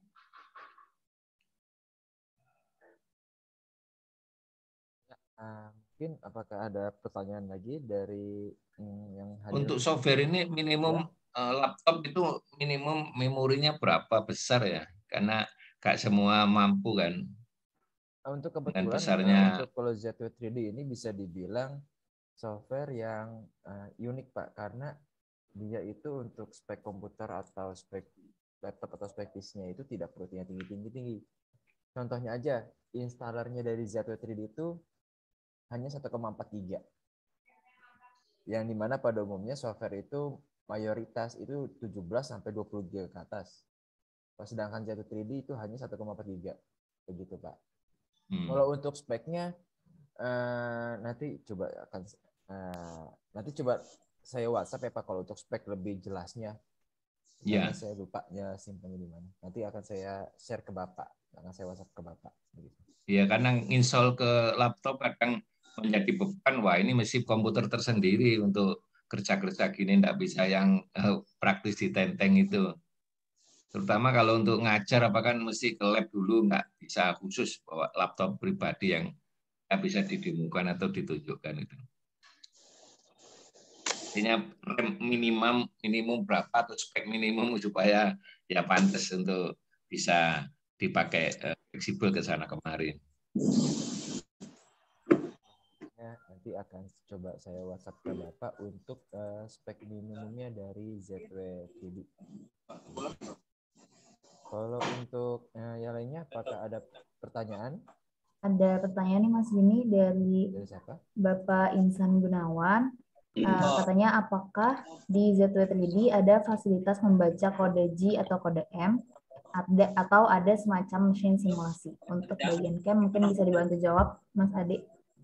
Uh, mungkin apakah ada pertanyaan lagi dari mm, yang hadir? Untuk software ini minimum ya. uh, laptop itu minimum memorinya berapa besar ya? Karena gak semua mampu kan. Untuk kebetulan besarnya, uh, untuk kalau Z W tiga D ini bisa dibilang software yang uh, unik Pak, karena dia itu untuk spek komputer atau spek laptop atau spek P C-nya itu tidak perlu yang tinggi-tinggi. Contohnya aja, installernya dari Z W tiga D itu hanya satu koma empat giga. Yang dimana pada umumnya software itu mayoritas itu tujuh belas sampai dua puluh giga ke atas. Sedangkan Z W tiga D itu hanya satu koma empat giga. Begitu Pak. Hmm. Kalau untuk speknya uh, nanti coba akan uh, nanti coba saya WhatsApp ya Pak kalau untuk spek lebih jelasnya. Karena yeah. saya lupa ya simpannya di mana. Nanti akan saya share ke Bapak, akan saya WhatsApp ke Bapak. Iya, karena install ke laptop kadang menjadi beban. Wah, ini mesti komputer tersendiri untuk kerja-kerja gini, enggak bisa yang uh, praktis di tenteng itu. Terutama kalau untuk ngajar apa kan mesti ke lab dulu, nggak bisa khusus bawa laptop pribadi yang nggak bisa didemukan atau ditunjukkan itu. Artinya minimum minimum berapa atau spek minimum supaya ya pantas untuk bisa dipakai eh, fleksibel ke sana kemarin. nanti akan coba saya WhatsApp ke Bapak untuk uh, spek minimumnya dari Z W tiga D. Kalau untuk uh, yang lainnya, apakah ada pertanyaan? Ada pertanyaan nih Mas Bini dari, dari siapa? Bapak Insan Gunawan. Uh, katanya apakah di Z W tiga D ada fasilitas membaca kode G atau kode M, ada, atau ada semacam mesin simulasi? Untuk bagian camp mungkin bisa dibantu jawab Mas Ade.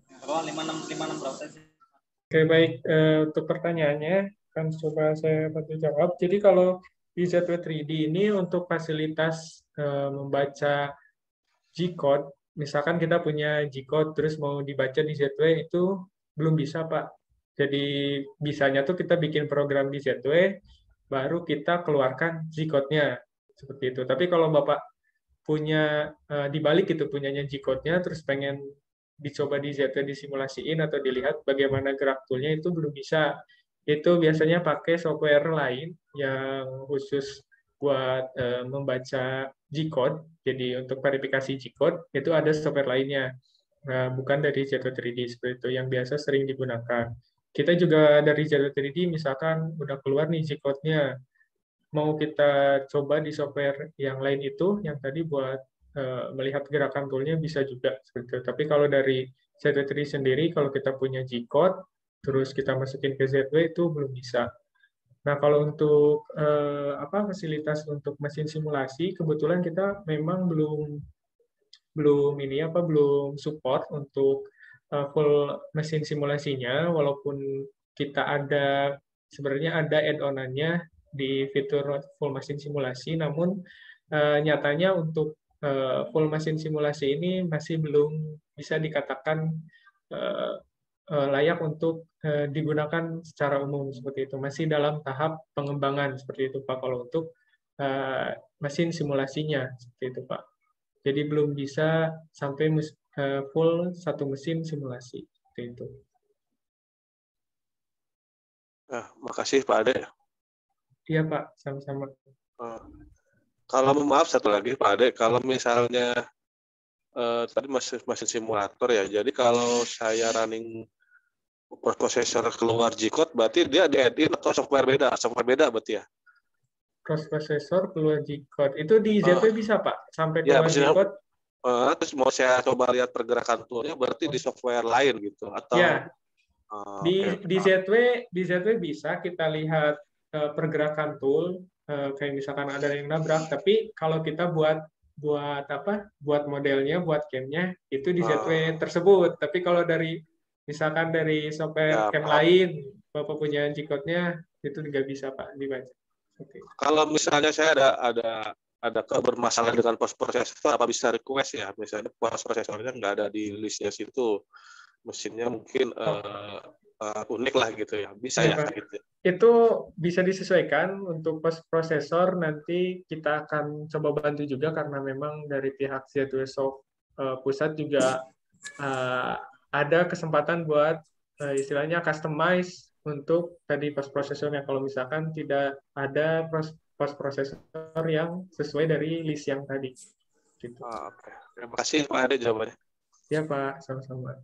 Oke, baik. Uh, untuk pertanyaannya akan coba saya bantu jawab. Jadi kalau di Z W tiga D ini untuk fasilitas uh, membaca G-code, misalkan kita punya G-code terus mau dibaca di Z W itu belum bisa, Pak. Jadi bisanya tuh kita bikin program di Z W, baru kita keluarkan G-code-nya. Seperti itu. Tapi kalau Bapak punya, uh, dibalik itu punyanya G-code-nya, terus pengen dicoba di Z W disimulasiin atau dilihat bagaimana gerak tool-nya, itu belum bisa. Itu biasanya pakai software lain yang khusus buat uh, membaca G-code. Jadi untuk verifikasi G-code, itu ada software lainnya. Nah, bukan dari Z W tiga D seperti itu, yang biasa sering digunakan. Kita juga dari Z W tiga D, misalkan udah keluar nih G-code-nya, mau kita coba di software yang lain itu, yang tadi buat uh, melihat gerakan tool-nya bisa juga. Seperti itu. Tapi kalau dari Z W tiga D sendiri, kalau kita punya G-code, terus kita masukin ke Z W, itu belum bisa. Nah, kalau untuk uh, apa fasilitas untuk mesin simulasi, kebetulan kita memang belum belum ini apa belum support untuk uh, full mesin simulasinya, walaupun kita ada sebenarnya ada add-on-nya di fitur full mesin simulasi, namun uh, nyatanya untuk uh, full mesin simulasi ini masih belum bisa dikatakan uh, uh, layak untuk uh, digunakan secara umum seperti itu, masih dalam tahap pengembangan seperti itu Pak kalau untuk uh, mesin simulasinya seperti itu Pak. Jadi belum bisa sampai full satu mesin simulasi. Seperti itu. Nah, makasih Pak Ade. Iya Pak, sama-sama. Uh, kalau maaf satu lagi Pak Ade, kalau misalnya uh, tadi masih mesin simulator ya, jadi kalau saya running prosesor keluar G-code, berarti dia di add-in atau software beda? Software beda berarti ya? Cross processor keluar G-code. Itu di Z W uh, bisa Pak? Sampai keluar ya, G-code? Uh, terus mau saya coba lihat pergerakan toolnya berarti di software lain gitu atau ya uh, di okay. di Z W di Z W bisa kita lihat uh, pergerakan tool uh, kayak misalkan ada yang nabrak, tapi kalau kita buat buat apa buat modelnya buat camnya itu di Z W uh, tersebut. Tapi kalau dari misalkan dari software ya, cam paham. Lain Bapak punya G-code-nya itu nggak bisa Pak dibaca. Okay. Kalau misalnya saya ada ada ada kebermasalah dengan post processor, apa bisa request ya? Misalnya post processornya nggak ada di listnya situ, mesinnya mungkin oh. uh, uh, unik lah gitu ya, bisa ya, ya gitu. Itu bisa disesuaikan untuk post processor, nanti kita akan coba bantu juga karena memang dari pihak Z W Soft uh, pusat juga uh, ada kesempatan buat uh, istilahnya customize untuk tadi post processornya kalau misalkan tidak ada post processor yang sesuai dari list yang tadi. Gitu. Oh, oke. Terima kasih Pak Ade jawabannya. Ya Pak, sama-sama.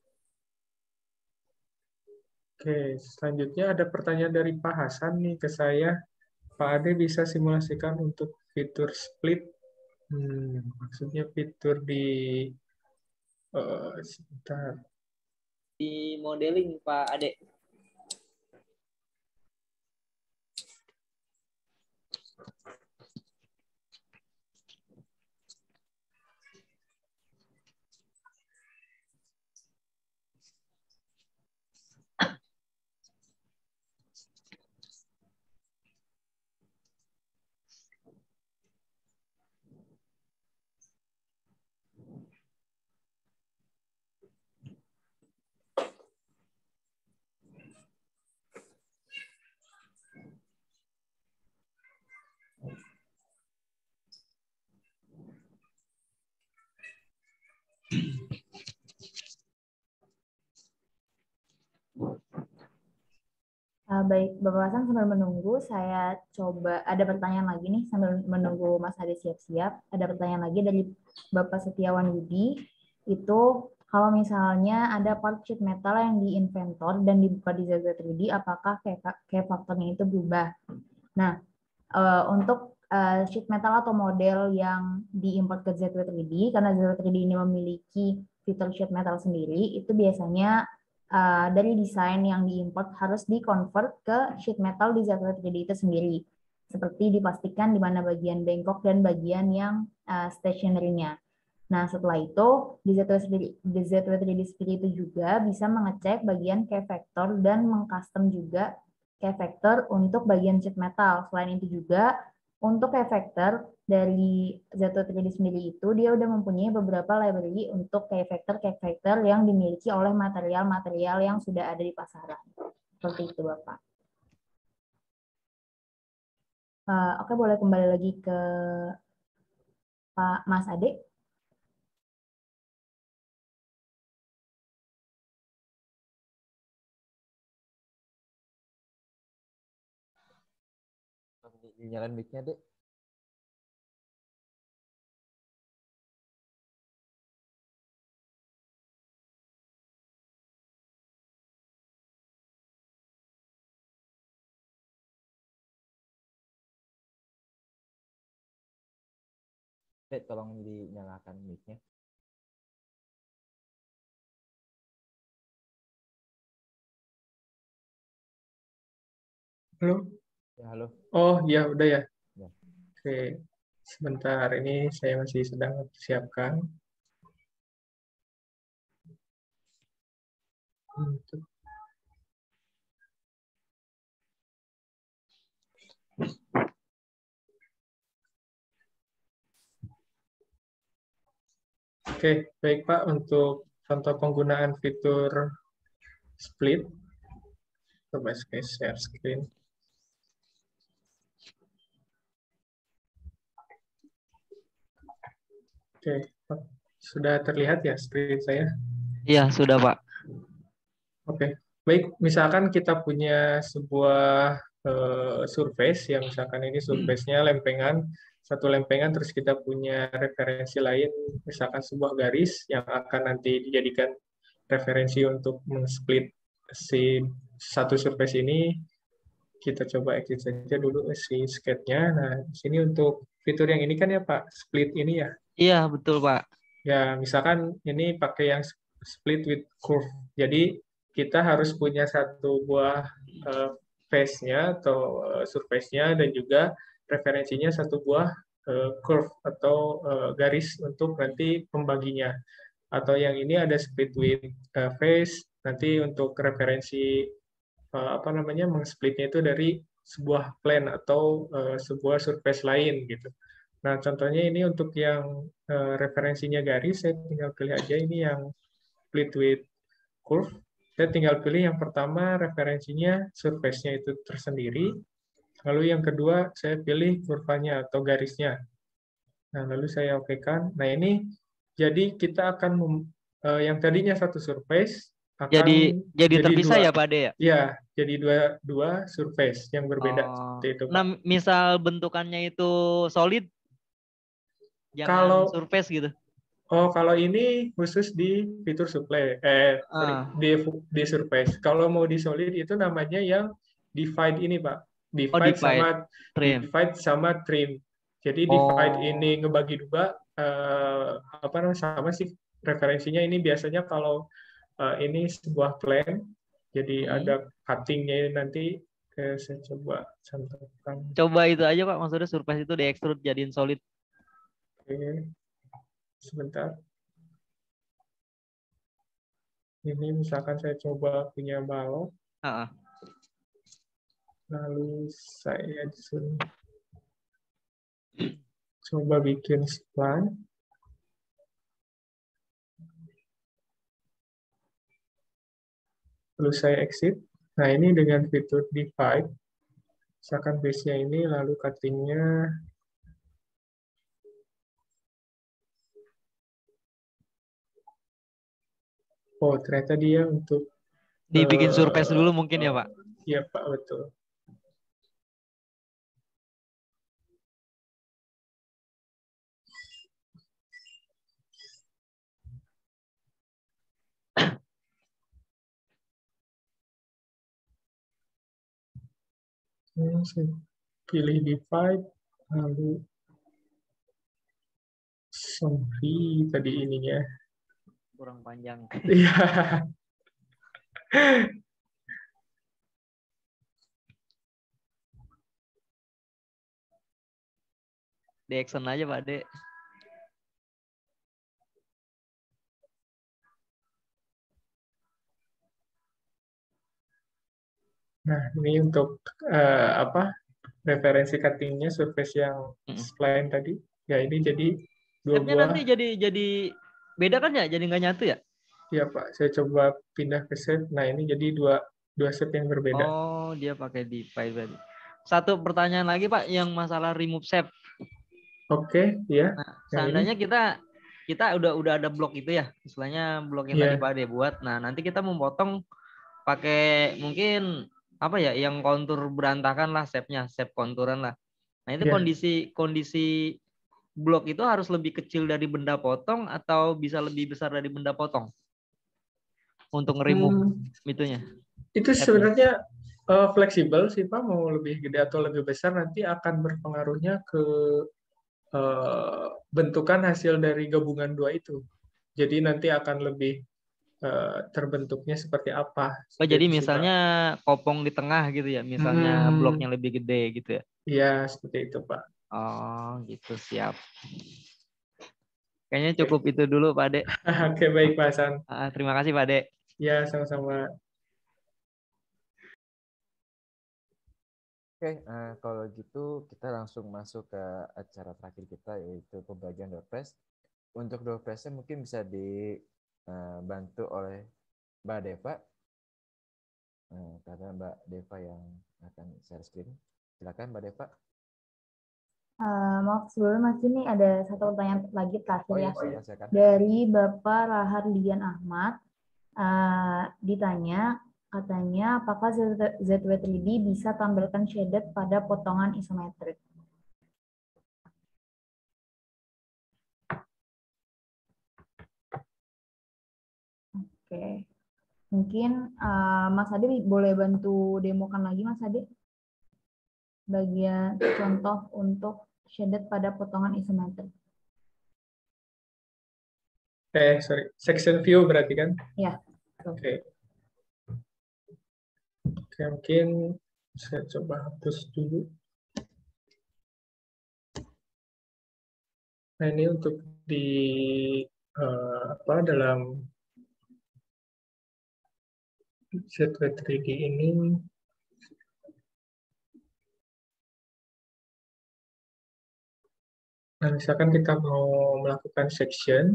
Oke, selanjutnya ada pertanyaan dari Pak Hasan nih ke saya. Pak Ade bisa simulasikan untuk fitur split. Hmm, maksudnya fitur di uh, sebentar. Di modeling Pak Ade. Uh, baik, Bapak Hasan sambil menunggu, saya coba, ada pertanyaan lagi nih sambil menunggu Mas Ade siap-siap. Ada pertanyaan lagi dari Bapak Setiawan Yudi, itu kalau misalnya ada part sheet metal yang di inventor dan dibuka di Z W tiga D, apakah kayak faktornya itu berubah? Nah, uh, untuk uh, sheet metal atau model yang diimport ke Z W tiga D, karena Z W tiga D ini memiliki fitur sheet metal sendiri, itu biasanya uh, dari desain yang diimport harus di-convert ke sheet metal di Z W tiga D itu sendiri. Seperti dipastikan di mana bagian bengkok dan bagian yang uh, stationary-nya. Nah, setelah itu, di Z W tiga D seperti itu juga bisa mengecek bagian key factor dan mengcustom juga key factor untuk bagian sheet metal. Selain itu juga, untuk key factor dari Z W tiga D sendiri itu, dia udah mempunyai beberapa library untuk key factor-key factor yang dimiliki oleh material-material yang sudah ada di pasaran. Seperti itu, Bapak. Uh, Oke, boleh kembali lagi ke Pak Mas Ade. Nyalain mic-nya, Dek. Dek, tolong dinyalakan mic-nya. Halo? Ya, halo. Oh, ya udah ya. Ya. Oke, sebentar ini saya masih sedang mempersiapkan. Untuk Oke, baik Pak, untuk contoh penggunaan fitur split, coba saya share screen. Oke, sudah terlihat ya screen saya? Iya, sudah Pak. Oke, baik. Misalkan kita punya sebuah uh, surface, yang misalkan ini surface-nya lempengan, satu lempengan, terus kita punya referensi lain, misalkan sebuah garis yang akan nanti dijadikan referensi untuk men-split si satu surface ini. Kita coba exit saja dulu si sketch-nya. Nah, di sini untuk fitur yang ini kan ya Pak, split ini ya. Iya, betul Pak. Ya, misalkan ini pakai yang split with curve. Jadi kita harus punya satu buah uh, face-nya atau uh, surface-nya dan juga referensinya satu buah uh, curve atau uh, garis untuk nanti pembaginya. Atau yang ini ada split with uh, face, nanti untuk referensi uh, apa namanya mengsplitnya itu dari sebuah plane atau uh, sebuah surface lain gitu. Nah, contohnya ini untuk yang uh, referensinya garis, saya tinggal pilih aja ini yang split with curve. Saya tinggal pilih yang pertama referensinya surface-nya itu tersendiri. Lalu yang kedua saya pilih kurvanya atau garisnya. Nah, lalu saya okekan. Nah, ini jadi kita akan mem- uh, yang tadinya satu surface akan Jadi jadi jadi terpisah dua. ya Pak Ade ya? Ya, jadi dua dua surface yang berbeda Oh. seperti itu, Pak. Nah, misal bentukannya itu solid, jangan Kalau surface gitu. Oh, kalau ini khusus di fitur supply, eh, sorry, Ah. di, di surface. Kalau mau di solid itu namanya yang divide ini, Pak. Oh, Divide divide, sama trim. divide sama trim. Jadi divide Oh. ini ngebagi dua, eh, apa namanya, sama sih referensinya ini biasanya kalau eh, ini sebuah plan, jadi Hmm. ada cuttingnya nanti. Eh, saya coba contohkan. Coba itu aja Pak, maksudnya surface itu di-extrude jadiin solid. Oke, sebentar. Ini misalkan saya coba punya balok. Ah. Lalu saya disuruh coba bikin spline. Lalu saya exit. Nah, ini dengan fitur divide. Misalkan base-nya ini, lalu cutting-nya. Oh, ternyata dia untuk Dibikin surface uh, dulu mungkin ya Pak? Iya, Pak, betul. Hmm, saya pilih divide, lalu sorry tadi ininya. Kurang panjang. Iya. Di action aja Pak De. Nah, ini untuk eh, apa referensi cuttingnya surface yang Mm-mm. spline tadi. Ya ini jadi dua Stepnya buah. nanti jadi jadi beda kan ya? Jadi nggak nyatu ya? Ya Pak, saya coba pindah ke set. Nah ini jadi dua dua set yang berbeda. Oh, dia pakai divide berarti. Satu pertanyaan lagi Pak, yang masalah remove shape. Oke, ya. Nah, Yang seandainya ini. kita kita udah udah ada blok itu ya, istilahnya blok yang Iya. tadi Pak De buat. Nah, nanti kita memotong pakai mungkin apa ya, yang kontur berantakan lah shape-nya, shape konturan lah. Nah, itu Iya. kondisi kondisi blok itu harus lebih kecil dari benda potong atau bisa lebih besar dari benda potong untuk nge-remove Hmm, itunya. itu shape-nya. sebenarnya eh, fleksibel sih Pak, mau lebih gede atau lebih besar nanti akan berpengaruhnya ke eh, bentukan hasil dari gabungan dua itu. Jadi nanti akan lebih eh, terbentuknya seperti apa. Oh, Seperti jadi itu sih Pak. misalnya kopong di tengah gitu ya, misalnya Hmm, bloknya lebih gede gitu ya. iya, seperti itu Pak. Oh, gitu, siap. Kayaknya cukup itu dulu Pak De. Oke, baik Pak Hasan. Ah, terima kasih Pak De. Ya, sama-sama. Oke, eh, kalau gitu kita langsung masuk ke acara terakhir kita, yaitu pembagian door prize. Untuk door prize-nya mungkin bisa dibantu oleh Mbak Deva, eh, karena Mbak Deva yang akan share screen. Silakan Mbak Deva. Uh, maaf sebelumnya Mas, ini ada satu pertanyaan lagi terakhir Oh ya. iya, silakan, silakan. Dari Bapak Rahar Lian Ahmad, uh, ditanya, katanya apakah Z W tiga D bisa tampilkan shaded pada potongan isometrik? Oke, mungkin uh, Mas Ade boleh bantu demokan lagi Mas Ade bagian contoh untuk shaded pada potongan isometrik. Eh, sorry. Section view berarti kan? Ya. Oke. Oke, mungkin saya coba hapus dulu. Nah, ini untuk di uh, apa dalam Z W tiga D ini nah, misalkan kita mau melakukan section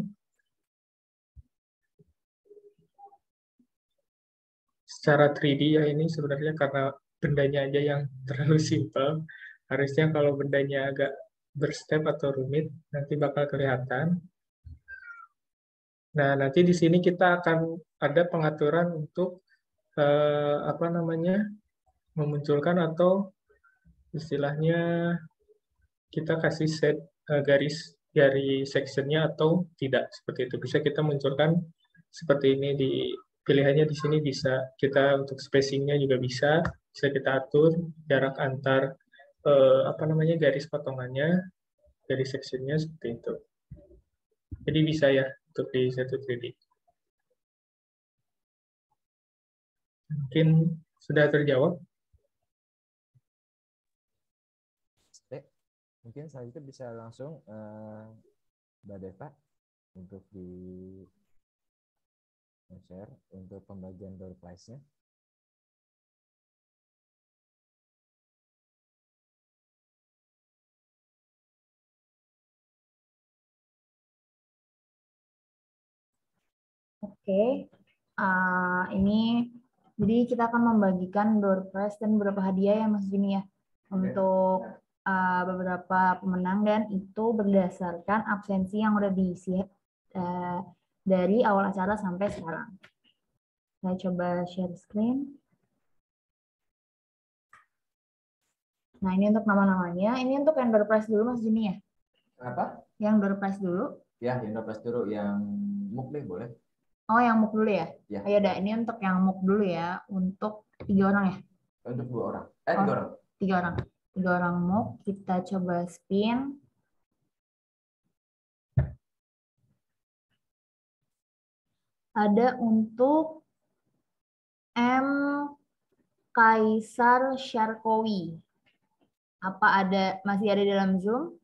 secara tiga D ya, ini sebenarnya karena bendanya aja yang terlalu simpel. Harusnya kalau bendanya agak berstep atau rumit nanti bakal kelihatan. Nah, nanti di sini kita akan ada pengaturan untuk eh, apa namanya memunculkan atau istilahnya kita kasih set uh, garis dari sectionnya atau tidak, seperti itu. Bisa kita munculkan seperti ini, di pilihannya di sini bisa kita untuk spacingnya juga bisa bisa kita atur jarak antar uh, apa namanya garis potongannya dari sectionnya seperti itu. Jadi bisa ya untuk di satu tiga D. Mungkin sudah terjawab. Mungkin selanjutnya bisa langsung uh, Mbak Deva untuk di share untuk pembagian door prize-nya. Oke, uh, ini jadi kita akan membagikan door prize dan beberapa hadiah ya Mas Jimmy ya untuk uh, beberapa pemenang, dan itu berdasarkan absensi yang udah diisi uh, dari awal acara sampai sekarang. Saya coba share screen. Nah, ini untuk nama-namanya. Ini untuk yang door prize dulu Mas Jimmy ya? Apa? Yang door prize dulu? Ya, yang door prize dulu, yang M O K deh boleh. Oh, yang M O K dulu ya? Ya. Ayo dah, ini untuk yang M O K dulu ya, untuk tiga orang ya? Untuk dua orang. Eh, oh, tiga orang. Tiga orang. Tiga orang MOOC. Kita coba spin. Ada untuk M. Kaisar Syarkowi. Apa ada masih ada dalam Zoom?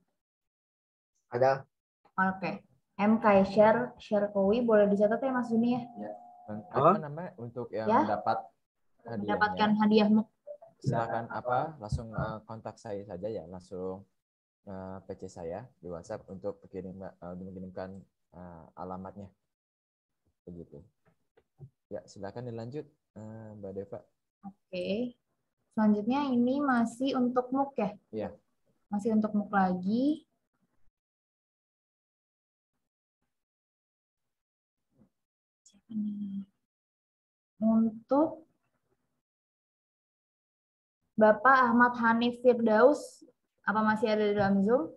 Ada. Oke. M. Kaisar Syarkowi boleh dicatat ya Mas Juni ya? Apa namanya untuk yang Ya? mendapat hadiahnya? Mendapatkan hadiah MOOC. Silakan apa langsung uh, kontak saya saja ya, langsung uh, P C saya di WhatsApp untuk kirim, uh, mengirimkan uh, alamatnya. Begitu. Ya, silakan dilanjut uh, Mbak Deva. Oke. Selanjutnya ini masih untuk MOOC ya? Iya. Masih untuk MOOC lagi. Untuk Bapak Ahmad Hanif Firdaus, apa masih ada di dalam Zoom?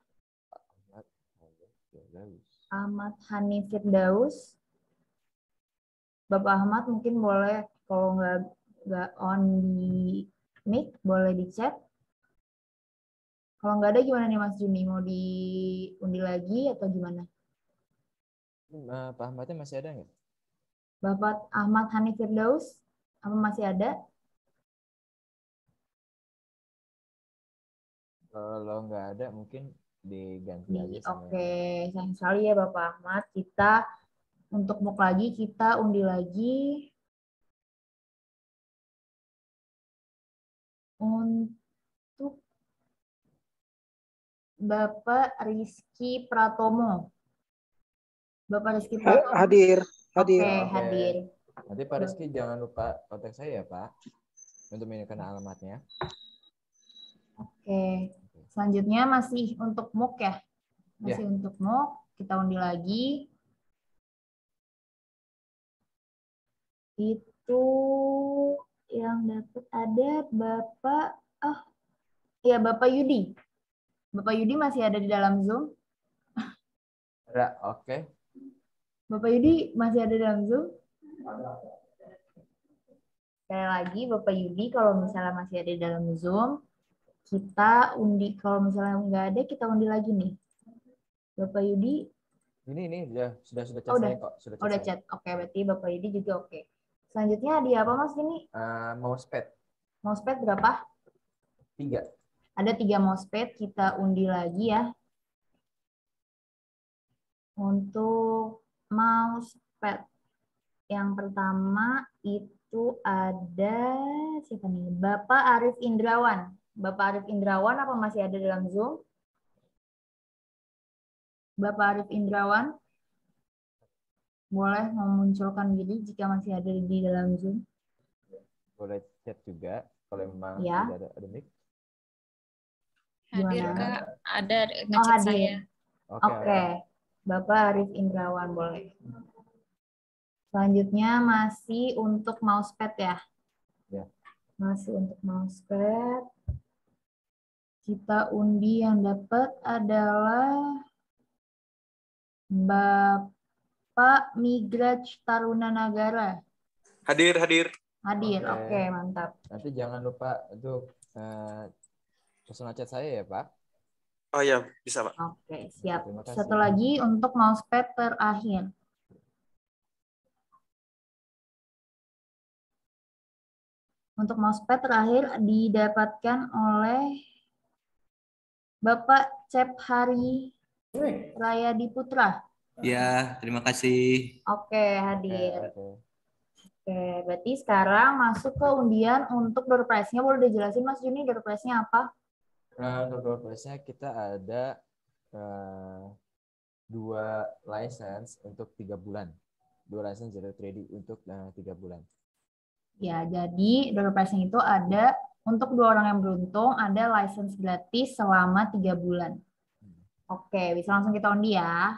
Ahmad Hanif Firdaus. Bapak Ahmad mungkin boleh, kalau nggak nggak on di mic, boleh di chat. Kalau nggak ada gimana nih Mas Juni? Mau diundi lagi atau gimana? Uh, Pak Ahmadnya masih ada nggak? Bapak Ahmad Hanif Firdaus, apa masih ada? Kalau nggak ada mungkin diganti Di, aja sama Oke, sayang sekali ya Bapak Ahmad. Kita untuk MOOC lagi, kita undi lagi. Untuk Bapak Rizky Pratomo. Bapak Rizky Pratomo. Hadir, hadir. Oke, Oke. hadir. Nanti Pak Rizky jangan lupa kontak saya ya Pak, untuk mengirimkan alamatnya. Oke, selanjutnya masih untuk MOOC ya? Masih Ya. untuk MOOC, kita undi lagi. Itu yang dapat ada Bapak, oh ya Bapak Yudi. Bapak Yudi masih ada di dalam Zoom? Ada, oke. Bapak Yudi masih ada di dalam Zoom? Sekali lagi Bapak Yudi kalau misalnya masih ada di dalam Zoom, kita undi, kalau misalnya nggak ada kita undi lagi nih. Bapak Yudi. Ini ini sudah sudah sudah chat Oh, udah. saya kok, sudah chat. Oh, udah saya. chat. Oke, berarti Bapak Yudi juga oke. Selanjutnya hadiah apa Mas ini? Uh, mousepad Mousepad berapa? tiga. Ada tiga mousepad, kita undi lagi ya. Untuk mousepad yang pertama itu ada siapa nih? Bapak Arif Indrawan. Bapak Arif Indrawan apa masih ada dalam Zoom? Bapak Arif Indrawan boleh memunculkan diri jika masih ada di dalam Zoom. Boleh chat juga kalau memang Ya. tidak ada, ada mic. Hadir Gimana? Kak, ada Oh, ngechat hadir. saya. Oke, Oke. Bapak Arif Indrawan boleh. Selanjutnya masih untuk mousepad ya. Ya. Masih untuk mousepad. Kita undi yang dapat adalah Bapak Migraj Taruna Nagara. Hadir, hadir. Hadir, oke, Oke. mantap. Nanti jangan lupa untuk uh, personal chat saya ya Pak. Oh ya, bisa Pak. Oke, siap. Terima kasih. Satu lagi untuk mousepad terakhir. Untuk mousepad terakhir didapatkan oleh Bapak Cep Hari Raya Diputra. Ya, terima kasih. Oke, hadir. Oke, oke. Oke, berarti sekarang masuk ke undian untuk door prize-nya. Boleh dijelasin Mas Juni door prize-nya apa? Nah, untuk door prize-nya kita ada uh, dua license untuk tiga bulan. Dua license Zero Trading untuk uh, tiga bulan. Ya, jadi door prize-nya itu ada untuk dua orang yang beruntung, ada license gratis selama tiga bulan. Oke, bisa langsung kita undi ya.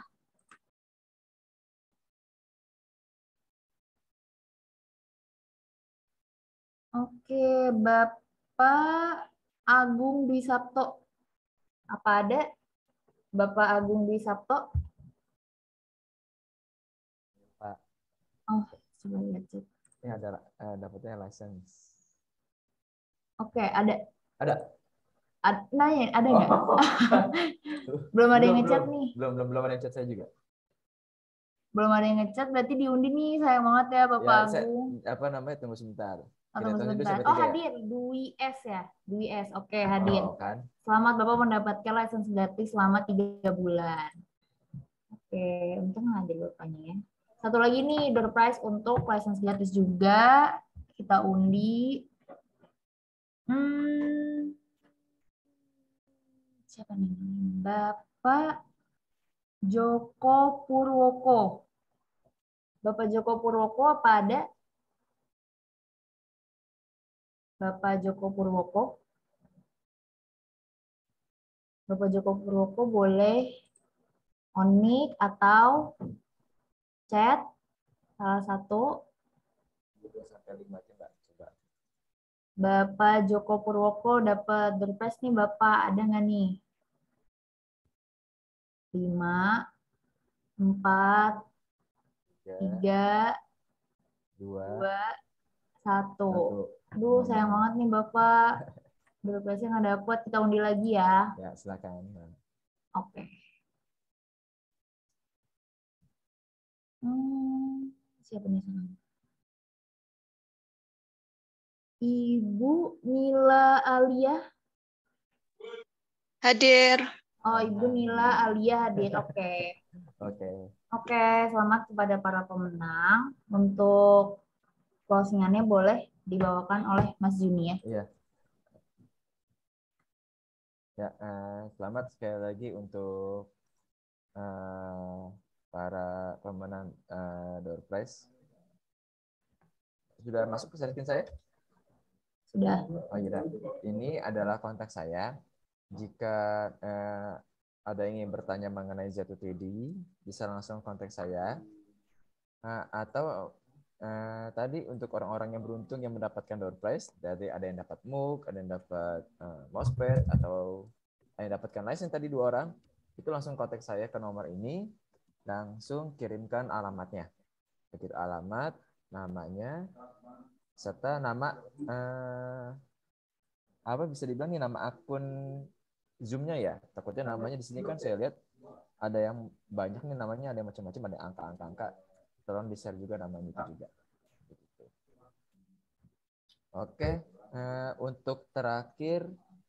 Oke, Bapak Agung Dwi Sabto. Apa ada Bapak Agung Dwi Sabto? Pak, Oh, coba lihat cek. ini ada uh, dapatnya license. Oke, ada. Ada. Ad, nanya, ada nggak? Oh. Belum ada yang Belum, ngechat belum. nih. Belum, belum, belum ada yang chat saya juga. Belum ada yang ngechat, berarti diundi nih. Sayang banget ya Bapak Ya, saya, Agung. apa namanya? Tunggu sebentar. Oh, Kita tunggu tunggu dulu sebentar. sampai Oh, tiga ya? hadir. Dwi S ya? Dwi S. Oke, hadir. Oh, kan? Selamat Bapak mendapatkan license gratis selama tiga bulan. Oke, untung ada lupanya ya. Satu lagi nih, door prize untuk license gratis juga. Kita undi. Hmm, siapa nih? Bapak Joko Purwoko. Bapak Joko Purwoko apa ada? Bapak Joko Purwoko. Bapak Joko Purwoko boleh on mic atau chat salah satu. Bapak Joko Purwoko dapat door prize nih Bapak, ada nggak nih? lima, empat, tiga, dua, satu. Aduh, sayang banget nih Bapak. Door prize-nya nggak dapat, kita undi lagi ya. Ya, silakan. Oke. Hmm, siapa nih sana? Ibu Nila Alia. Hadir. Oh, Ibu Nila Alia hadir. Oke. Oke. Oke, selamat kepada para pemenang. Untuk closing-annya boleh dibawakan oleh Mas Juni ya. Iya. Ya, uh, selamat sekali lagi untuk uh, para pemenang uh, door prize. Sudah masuk ke screen saya? Sudah. Oh iya, ini adalah kontak saya. Jika uh, ada yang ingin bertanya mengenai Zatu tiga D, bisa langsung kontak saya. Uh, atau uh, tadi untuk orang-orang yang beruntung yang mendapatkan door prize, dari ada yang dapat mug, ada yang dapat uh, mousepad, atau ada yang dapatkan license tadi dua orang, itu langsung kontak saya ke nomor ini, langsung kirimkan alamatnya. Begitu alamat, namanya, serta nama uh, apa bisa dibilang nih nama akun Zoom-nya ya. Takutnya namanya di sini kan saya lihat ada yang banyak nih namanya, ada yang macam-macam, ada angka-angka-angka. Tolong di-share juga namanya itu juga. Oke, uh, untuk terakhir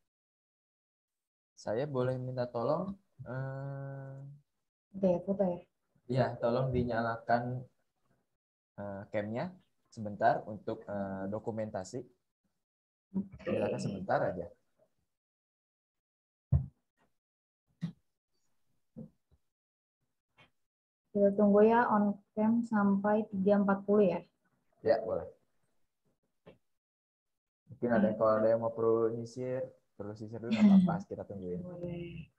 saya boleh minta tolong uh, Foto ya, foto ya. Iya, tolong dinyalakan uh, cam-nya sebentar untuk uh, dokumentasi. Silakan sebentar aja. Kita tunggu ya on cam sampai tiga empat puluh ya. Ya, boleh. Mungkin ada yang, kalau ada yang mau perlu nyisir, perlu sisir dulu nggak apa-apa, kita tungguin. Boleh.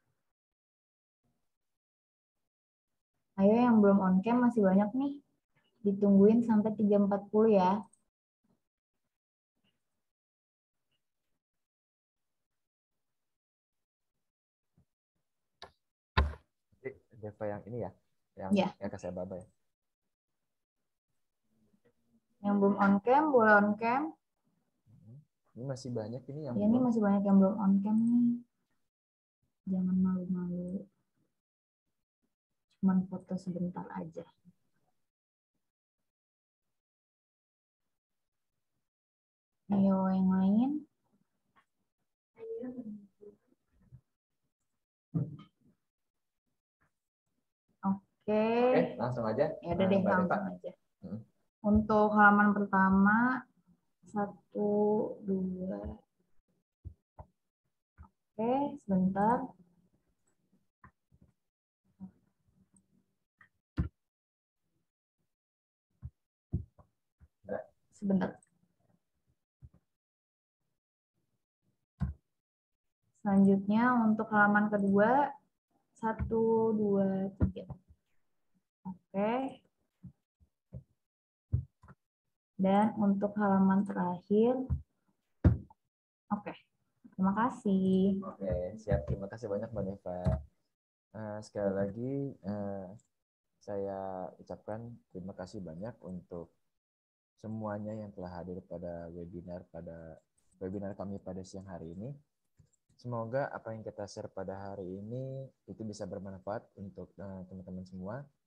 Ayo yang belum on cam masih banyak nih. Ditungguin sampai tiga empat puluh ya. Deva yang ini ya, yang ya. yang kasih Baba ya. Yang belum on cam boleh on cam. Ini masih banyak ini yang ya, belum. Ini masih banyak yang belum on cam nih. Jangan malu-malu. Cuman foto sebentar aja. Ayo yang lain. Oke. Oke, langsung aja. Ya udah deh, Mbak langsung Deva. aja. Hmm. Untuk halaman pertama, satu, dua. Oke, sebentar. Sebentar. Selanjutnya untuk halaman kedua, satu, dua, tiga. Oke. Dan untuk halaman terakhir, oke. Terima kasih. Oke, siap. Terima kasih banyak Mbak Deva. Uh, sekali lagi, uh, saya ucapkan terima kasih banyak untuk semuanya yang telah hadir pada webinar pada webinar kami pada siang hari ini. Semoga apa yang kita share pada hari ini itu bisa bermanfaat untuk teman-teman semua.